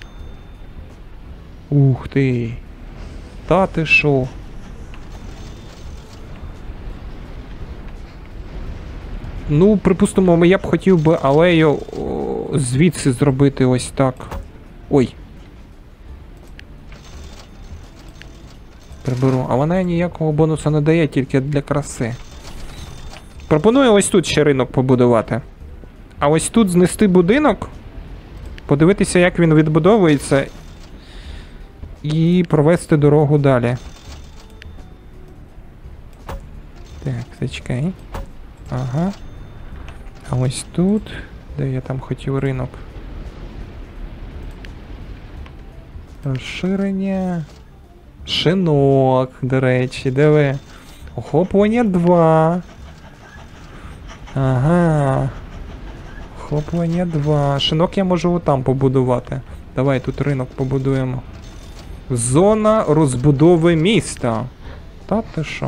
Ух ти. Та ти шо? Ну, припустимо, я б хотів би алею о, звідси зробити ось так. Ой. Приберу. А вона ніякого бонусу не дає, тільки для краси. Пропоную ось тут ще ринок побудувати. А ось тут знести будинок, подивитися, як він відбудовується, і провести дорогу далі. Так, зачекай. Ага. А ось тут, де я там хотів ринок. Розширення. Шинок, до речі, диви. Охоплення два. Ага. Охоплення два. Шинок я можу там побудувати. Давай тут ринок побудуємо. Зона розбудови міста. Та ти що?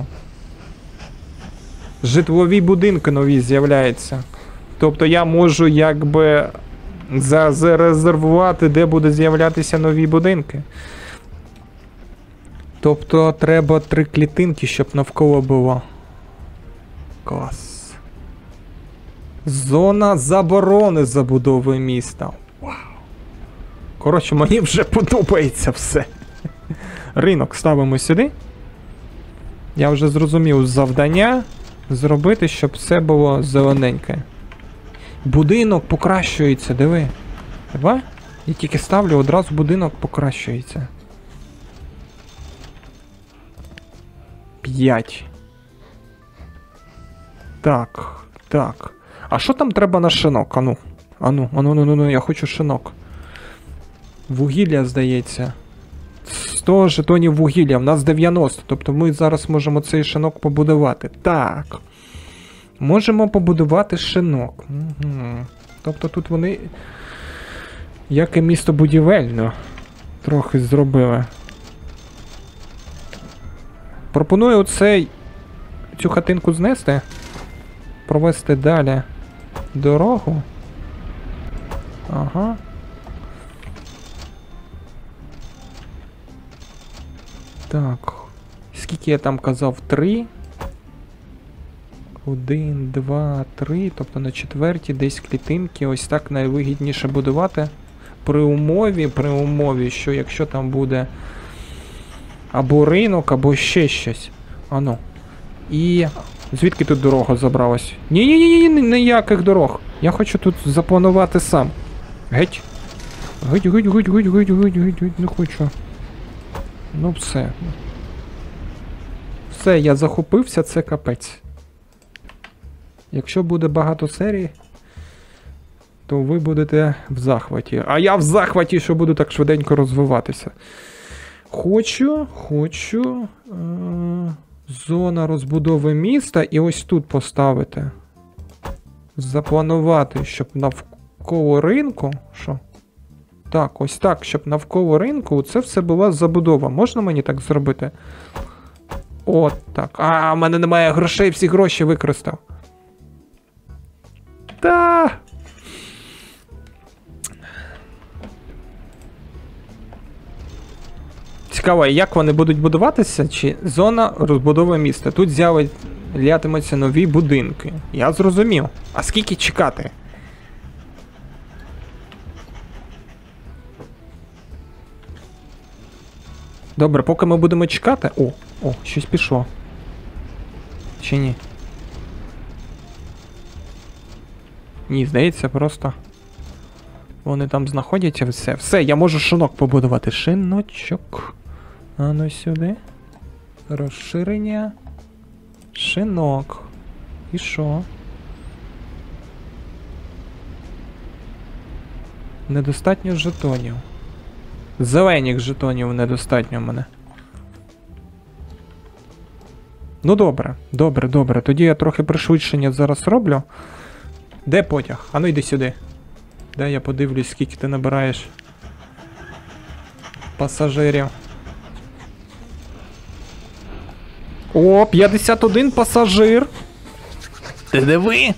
Житлові будинки нові з'являються. Тобто я можу якби зарезервувати, де будуть з'являтися нові будинки. Тобто треба три клітинки, щоб навколо було. Клас. Зона заборони забудови міста. Вау. Коротше, мені вже подобається все. Ринок ставимо сюди. Я вже зрозумів завдання зробити, щоб все було зелененьке. Будинок покращується, диви. Диви? Я тільки ставлю, одразу будинок покращується. П'ять. Так, так. А що там треба на шинок? Ану, ану, ану, ану, ану, я хочу шинок. Вугілля, здається. сто жетонів вугілля, в нас дев'яносто. Тобто ми зараз можемо цей шинок побудувати. Так. Можемо побудувати шинок. Угу. Тобто тут вони, як і місто будівельно, трохи зробили. Пропоную оцей, цю хатинку знести. Провести далі дорогу. Ага. Так. Скільки я там казав? Три. Один, два, три. Тобто на четвертій десь клітинки. Ось так найвигідніше будувати. При умові, при умові, що якщо там буде або ринок, або ще щось. Ано. І звідки тут дорога забралась? Ні-ні-ні, ніяких дорог. Я хочу тут запланувати сам. Геть. Геть, геть, геть, геть, геть, геть, геть, геть, не хочу. Ну все. Все, я захопився, це капець. Якщо буде багато серій, то ви будете в захваті. А я в захваті, що буду так швиденько розвиватися. Хочу, хочу... Е зона розбудови міста і ось тут поставити. Запланувати, щоб навколо ринку... Що? Так, ось так, щоб навколо ринку це все була забудова. Можна мені так зробити? От так. А, в мене немає грошей, всі гроші використав. Та. Цікаво, як вони будуть будуватися, чи зона розбудови міста. Тут з'являтимуться нові будинки. Я зрозумів. А скільки чекати? Добре, поки ми будемо чекати... О, о, щось пішло. Чи ні? Ні, здається, просто... Вони там знаходяться, все. Все, я можу шинок побудувати. Шиночок. А ну сюди. Розширення. Шинок. І що? Недостатньо жетонів. Зелених жетонів недостатньо в мене. Ну добре, добре, добре. Тоді я трохи пришвидшення зараз роблю. Де потяг? А ну йди сюди. Дай я подивлюсь, скільки ти набираєш пасажирів. О, п'ятдесят один пасажир. Ти диви?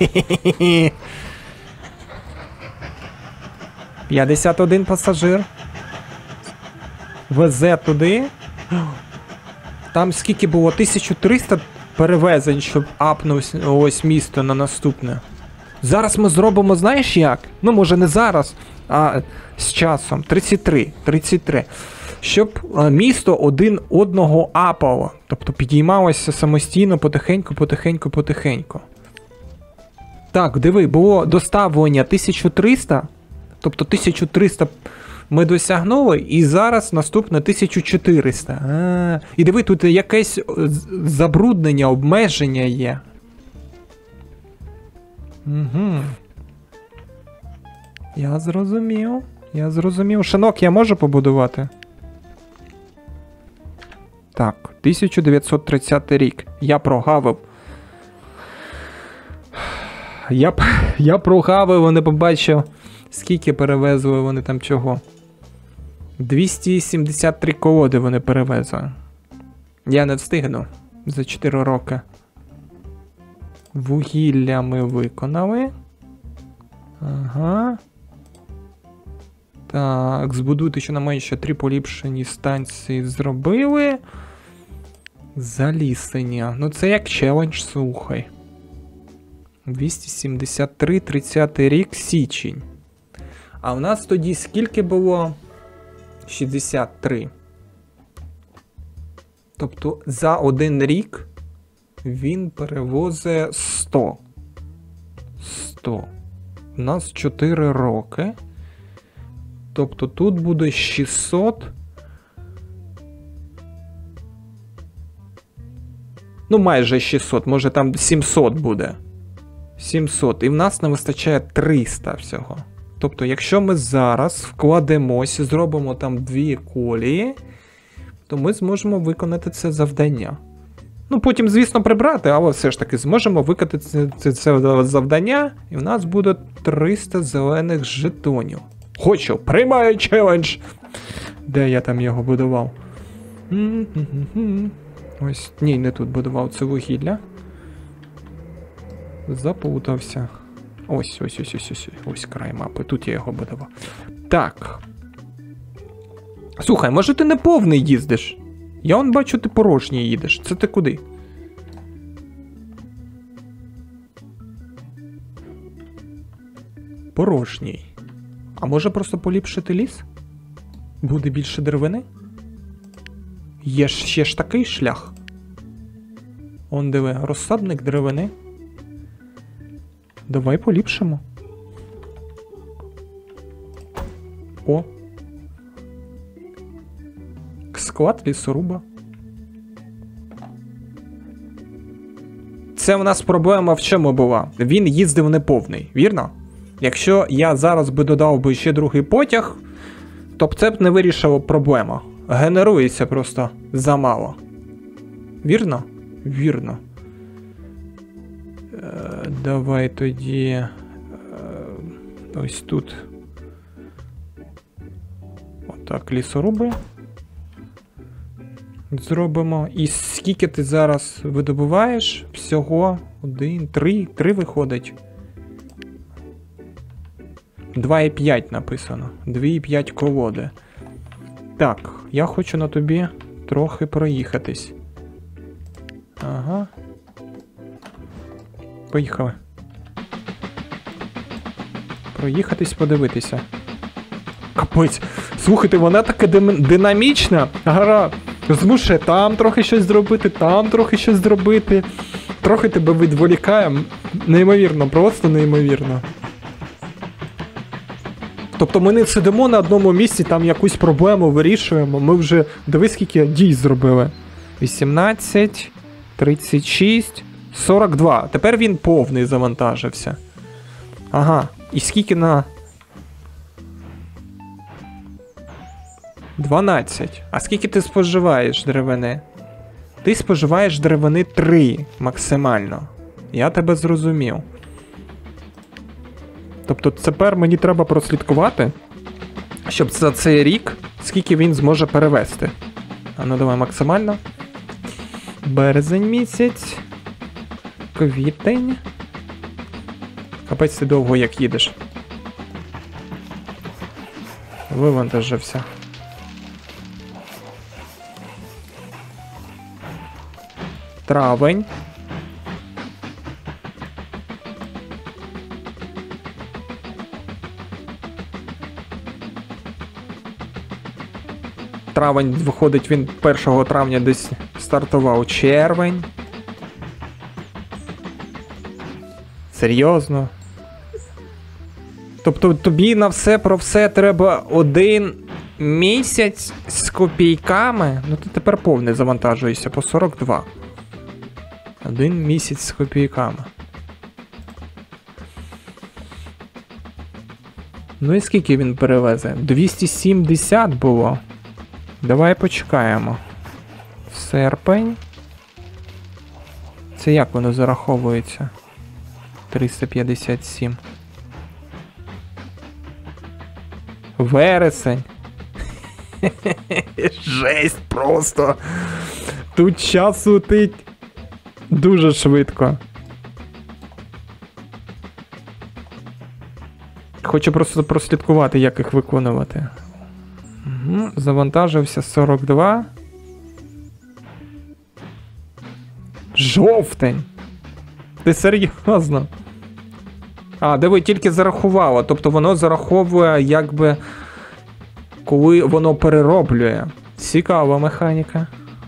п'ятдесят один пасажир. Везе туди. Там скільки було? тисяча триста перевезень, щоб апнув ось місто на наступне. Зараз ми зробимо, знаєш як? Ну, може не зараз, а з часом. тридцять три. тридцять три. Щоб місто один одного апало. Тобто підіймалося самостійно потихеньку, потихеньку, потихеньку. Так, диви, було доставлення тисяча триста. Тобто тисяча триста ми досягнули, і зараз наступне тисяча чотириста. А, і диви, тут якесь забруднення, обмеження є. Угу. Я зрозумів. Я зрозумів. Шинок я можу побудувати? Так, тисяча дев'ятсот тридцятий рік. Я прогавив. Я, я прогавив, не побачив, скільки перевезли вони там чого. двісті сімдесят три колоди вони перевезли. Я не встигну за чотири роки. Вугілля ми виконали. Ага. Так, збудуйте щонайменше три поліпшені станції зробили. Залісення. Ну це як челендж, слухай. двісті сімдесят три, тридцятий рік, січень. А в нас тоді скільки було? шістдесят три. Тобто за один рік він перевозить сто. сто. У нас чотири роки. Тобто тут буде шістсот. Ну, майже шістсот, може там сімсот буде. сімсот. І в нас не вистачає триста всього. Тобто, якщо ми зараз вкладемося, зробимо там дві колії, то ми зможемо виконати це завдання. Ну, потім, звісно, прибрати, але все ж таки зможемо виконати це, це, це завдання, і в нас буде триста зелених жетонів. Хочу, приймаю челендж! Де я там його будував? Ось, ні, не тут будував, це вугілля. Заплутався. Ось, ось, ось, ось, ось, ось край мапи, тут я його будував. Так. Слухай, може ти не повний їздиш? Я он бачу, ти порожній їдеш. Це ти куди? Порожній. А може просто поліпшити ліс? Буде більше деревини? Є ж ще ж такий шлях. Он диви, розсадник деревини. Давай поліпшимо. О. Склад лісоруба. Це в нас проблема в чому була? Він їздив неповний, вірно? Якщо я зараз би додав би ще другий потяг, то б це б не вирішило проблему. Генерується просто замало. Вірно? Вірно. Е, давай тоді... Е, ось тут. Отак, лісоруби. Зробимо. І скільки ти зараз видобуваєш? Всього один, три, три виходить. два і п'ять написано. два і п'ять колоди. Так, я хочу на тобі трохи проїхатись. Ага. Поїхали. Проїхатись, подивитися. Капець. Слухайте, вона така динамічна. Гра змушує там трохи щось зробити, там трохи щось зробити. Трохи тебе відволікає. Неймовірно, просто неймовірно. Тобто ми не сидимо на одному місці, там якусь проблему вирішуємо. Ми вже, дивись, скільки дій зробили. вісімнадцять, тридцять шість, сорок два. Тепер він повний завантажився. Ага. І скільки на... дванадцять. А скільки ти споживаєш деревини? Ти споживаєш деревини три максимально. Я тебе зрозумів. Тобто тепер мені треба прослідкувати, щоб за цей рік, скільки він зможе перевести. А ну давай максимально. Березень місяць. Квітень. Капець, ти довго як їдеш. Вивантажився. Травень. Травень, виходить, він першого травня десь стартував. Червень. Серйозно? Тобто тобі на все про все треба один місяць з копійками? Ну ти тепер повний завантажуєшся по сорок два. Один місяць з копійками. Ну і скільки він перевезе? двісті сімдесят було. Давай почекаємо. Серпень. Це як воно зараховується? триста п'ятдесят сім. Вересень. Жесть просто. Тут час летить дуже швидко. Хочу просто прослідкувати, як їх виконувати. Угу. Завантажився сорок два. Жовтень. Ти серйозно? А, диви, тільки зарахувало. Тобто воно зараховує, якби, коли воно перероблює. Цікава механіка.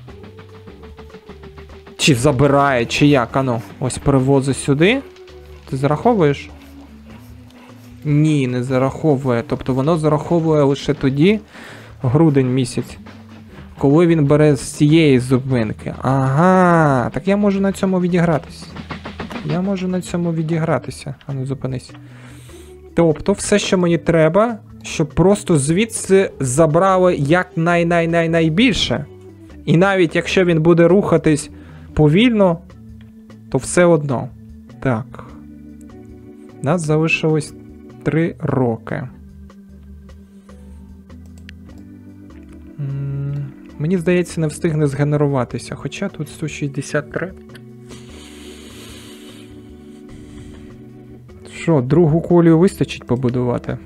Чи забирає, чи як? Ану, ось перевозить сюди. Ти зараховуєш? Ні, не зараховує. Тобто воно зараховує лише тоді, грудень місяць, коли він бере з цієї зупинки. Ага, так я можу на цьому відігратися. Я можу на цьому відігратися. Ану, зупинись. Тобто, все, що мені треба, щоб просто звідси забрали як най-най-най-найбільше. І навіть якщо він буде рухатись повільно, то все одно. Так. Нас залишилось три роки. М-м, мені здається, не встигне згенеруватися. Хоча тут сто шістдесят три. Що, другу колію вистачить побудувати?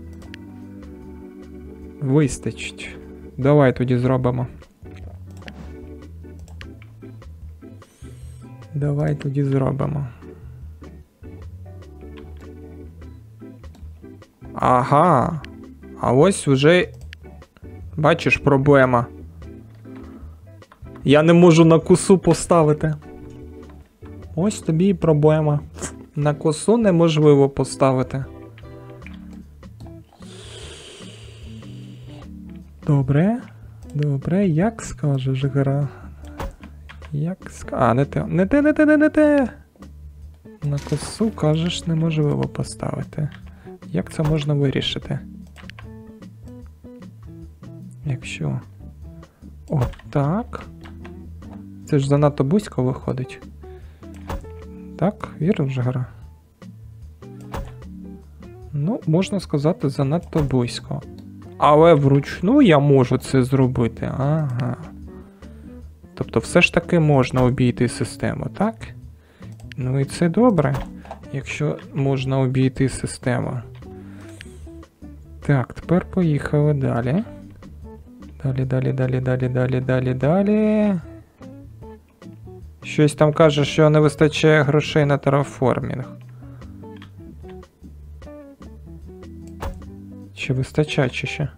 Вистачить. Давай тоді зробимо. Давай тоді зробимо. Ага. А ось вже, бачиш, проблема. Я не можу на косу поставити. Ось тобі і проблема. На косу неможливо поставити. Добре. Добре, як скажеш, гра? Як скажеш... А, не те, не те, не те, не, не те. На косу, кажеш, неможливо поставити. Як це можна вирішити? Якщо... Отак. Це ж занадто близько виходить. Так, вірно вже гра? Ну, можна сказати, занадто близько. Але вручну я можу це зробити. Ага. Тобто все ж таки можна обійти систему, так? Ну і це добре, якщо можна обійти систему. Так, тепер поїхали далі. Далі, далі, далі, далі, далі, далі, далі. Щось там каже, що не вистачає грошей на тераформінг. Чи вистачає, чи ще?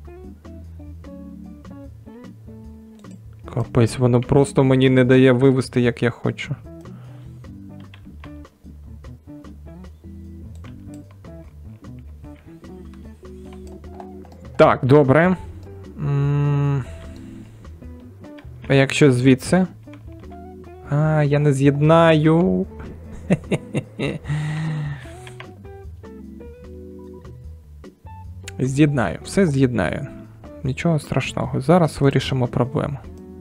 Капець, воно просто мені не дає вивести, як я хочу. Так, добре. М-м- а якщо звідси? А, я не з'єднаю. З'єднаю, все з'єднаю. Нічого страшного. Зараз вирішимо проблему.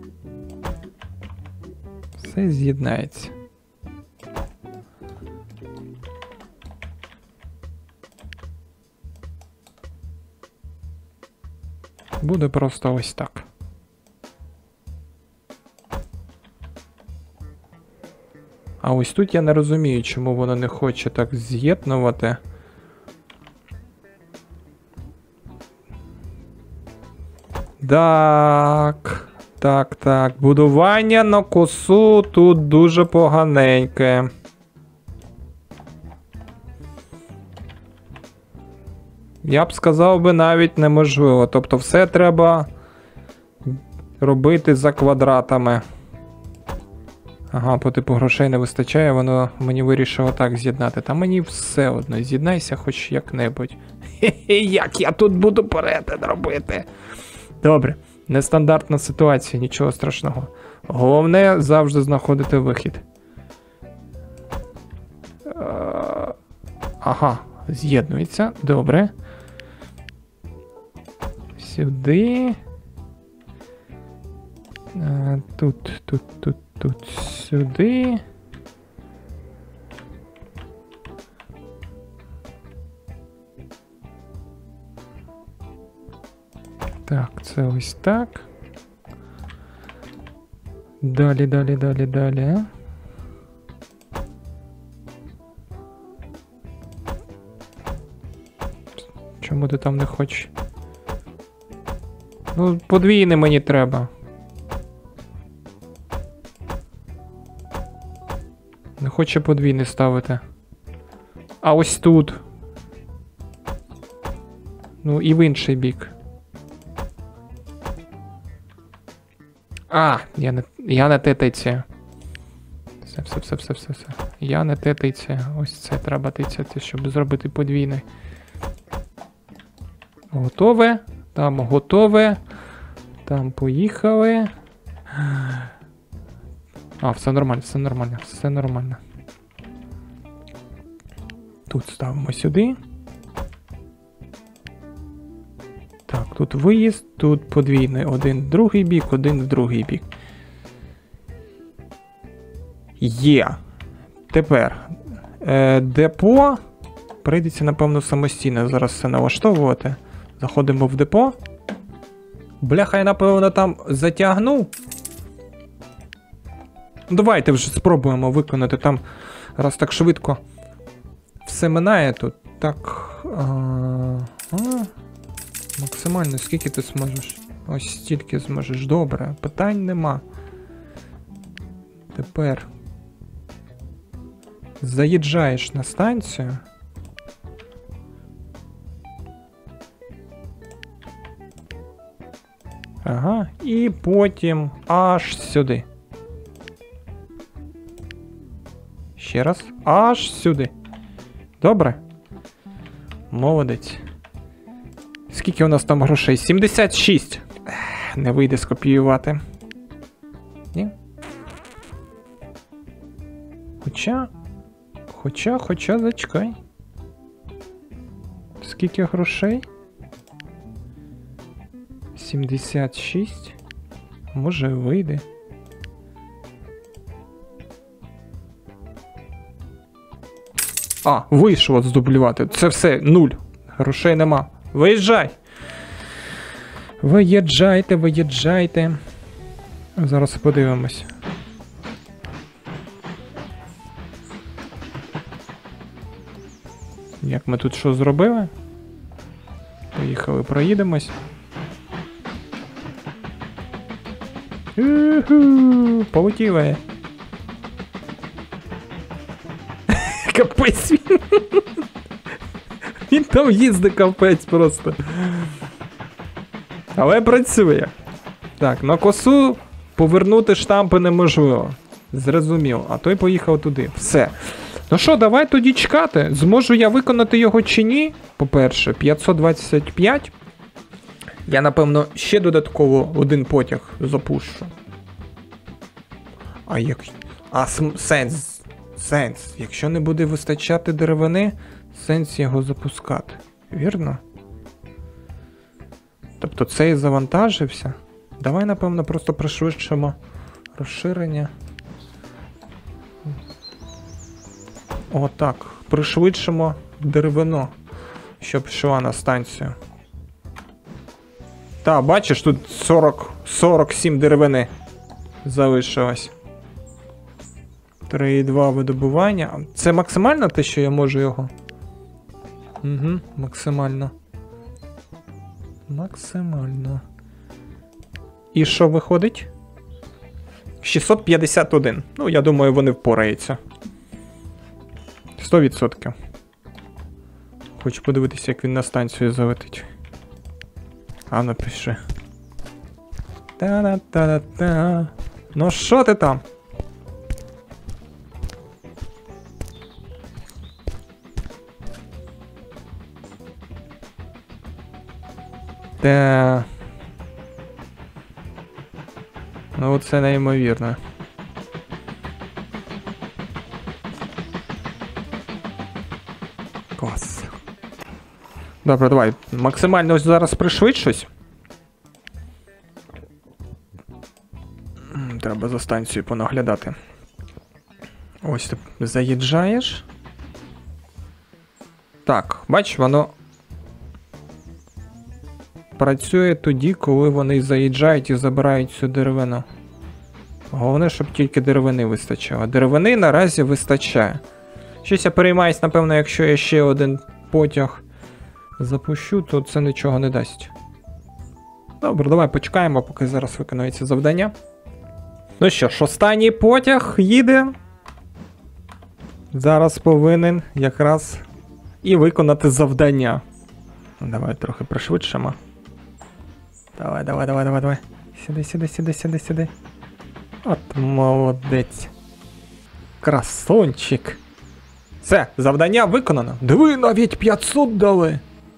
Все з'єднається. Буде просто ось так. А ось тут я не розумію, чому воно не хоче так з'єднувати. Так, так, так. Будування на косу тут дуже поганеньке. Я б сказав би, навіть неможливо. Тобто все треба робити за квадратами. Ага, по типу грошей не вистачає, воно мені вирішило так з'єднати. Та мені все одно, з'єднайся хоч як-небудь. Хе-хе, як я тут буду перетин робити? Добре, нестандартна ситуація, нічого страшного. Головне завжди знаходити вихід. Ага, з'єднується, добре. Сюди. Тут, тут, тут, тут, сюди. Так, це ось так. Далі, далі, далі, далі. Чому ти там не хочеш? Ну, подвійне мені треба. Не хоче подвійне ставити. А ось тут. Ну і в інший бік. А, я не, я не те тицяю. Все, все, все, все, все, все. Я не те тицяю. Ось це треба тицяти, щоб зробити подвійний. Готове. Там готове. Там поїхали. А, все нормально, все нормально, все нормально. Тут ставимо сюди. Так, тут виїзд, тут подвійний. Один в другий бік, один в другий бік. Є. Тепер е, депо. Прийдеться, напевно, самостійно зараз все налаштовувати. Заходимо в депо. Бляха, я, напевно, там затягнув. Давайте вже спробуємо виконати там, раз так швидко все минає тут. Так. А, а, максимально, скільки ти зможеш? Ось стільки зможеш. Добре, питань нема. Тепер заїжджаєш на станцію. Ага, і потім аж сюди. Ще раз. Аж сюди. Добре? Молодець. Скільки у нас там грошей? сімдесят шість. Ех, не вийде скопіювати. Ні? Хоча... Хоча, хоча, зачекай. Скільки грошей? сімдесят шість. Може вийде. А, вийшло здублювати. Це все, нуль. Грошей нема. Виїжджай! Виїжджайте, виїжджайте. Зараз подивимось. Як ми тут що зробили? Поїхали, проїдемось. Уху, полетіли. Капець він. Він там їздить, капець просто. Але працює. Так, на косу повернути штампи неможливо. Зрозумів. А той поїхав туди. Все. Ну що, давай тоді чекати. Зможу я виконати його чи ні? По-перше, п'ятсот двадцять п'ять. Я, напевно, ще додатково один потяг запущу. А як... А сенс... Сенс. Якщо не буде вистачати деревини, сенс його запускати. Вірно? Тобто цей завантажився. Давай, напевно, просто пришвидшимо розширення. Отак. Пришвидшимо деревину, щоб йшла на станцію. Та, бачиш, тут сорок, сорок сім деревини залишилось. три і два видобування. Це максимально те, що я можу його? Угу, максимально. Максимально. І що виходить? шістсот п'ятдесят один. Ну, я думаю, вони впораються. сто відсотків. Хочу подивитися, як він на станцію залетить. А, напиши. Та-да-та-да-та. Ну що ти там? Та... Ну це неймовірно. Клас. Добре, давай. Максимально ось зараз пришвидшусь. Треба за станцією понаглядати. Ось ти заїжджаєш. Так, бач, воно працює тоді, коли вони заїжджають і забирають цю деревину. Головне, щоб тільки деревини вистачало. Деревини наразі вистачає. Щось я переймаюсь, напевно, якщо я ще один потяг запущу, то це нічого не дасть. Добре, давай почекаємо, поки зараз виконується завдання. Ну що ж, останній потяг їде. Зараз повинен якраз і виконати завдання. Ну, давай трохи пришвидшимо. Давай, давай, давай, давай, давай. Сюди, сюди, сюди, сюди, сюди. От молодець. Красунчик. Все, завдання виконано. Диви, навіть п'ятсот дали.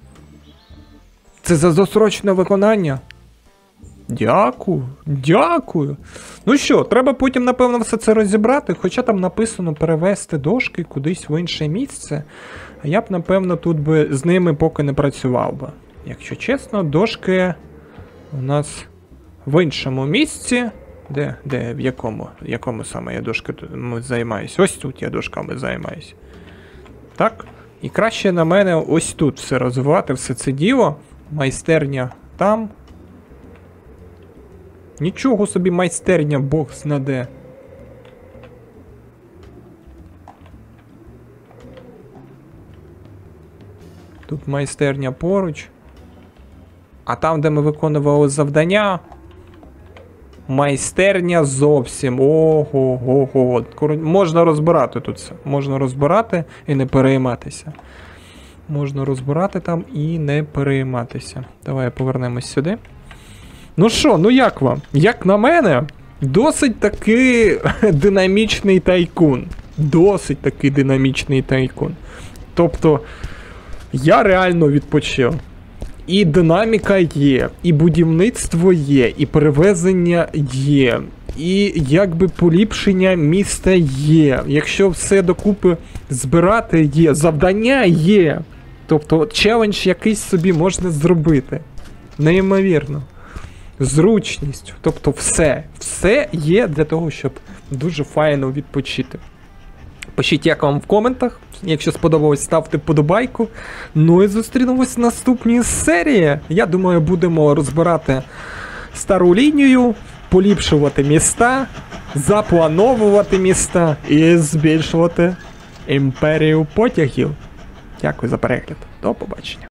Це за досрочне виконання. Дякую, дякую. Ну що, треба потім, напевно, все це розібрати, хоча там написано перевести дошки кудись в інше місце. А я б, напевно, тут би з ними поки не працював би. Якщо чесно, дошки у нас в іншому місці. Де? Де? В якому? В якому саме я дошками займаюся? Ось тут я дошками займаюся. Так? І краще на мене ось тут все розвивати, все це діло. Майстерня там. Нічого собі майстерня, бог знаде. Тут майстерня поруч. А там, де ми виконували завдання, майстерня зовсім. Ого-го-го. Можна розбирати тут все. Можна розбирати і не перейматися. Можна розбирати там і не перейматися. Давай повернемось сюди. Ну що, ну як вам? Як на мене, досить таки динамічний тайкун. Досить таки динамічний тайкун. Тобто, я реально відпочив. І динаміка є, і будівництво є, і перевезення є, і якби поліпшення міста є. Якщо все докупи збирати є, завдання є. Тобто челендж якийсь собі можна зробити. Неймовірно. Зручність. Тобто все. Все є для того, щоб дуже файно відпочити. Пишіть, як вам в коментах. Якщо сподобалось, ставте подобайку. Ну і зустрінемось в наступній серії. Я думаю, будемо розбирати стару лінію, поліпшувати міста, заплановувати міста і збільшувати імперію потягів. Дякую за перегляд. До побачення.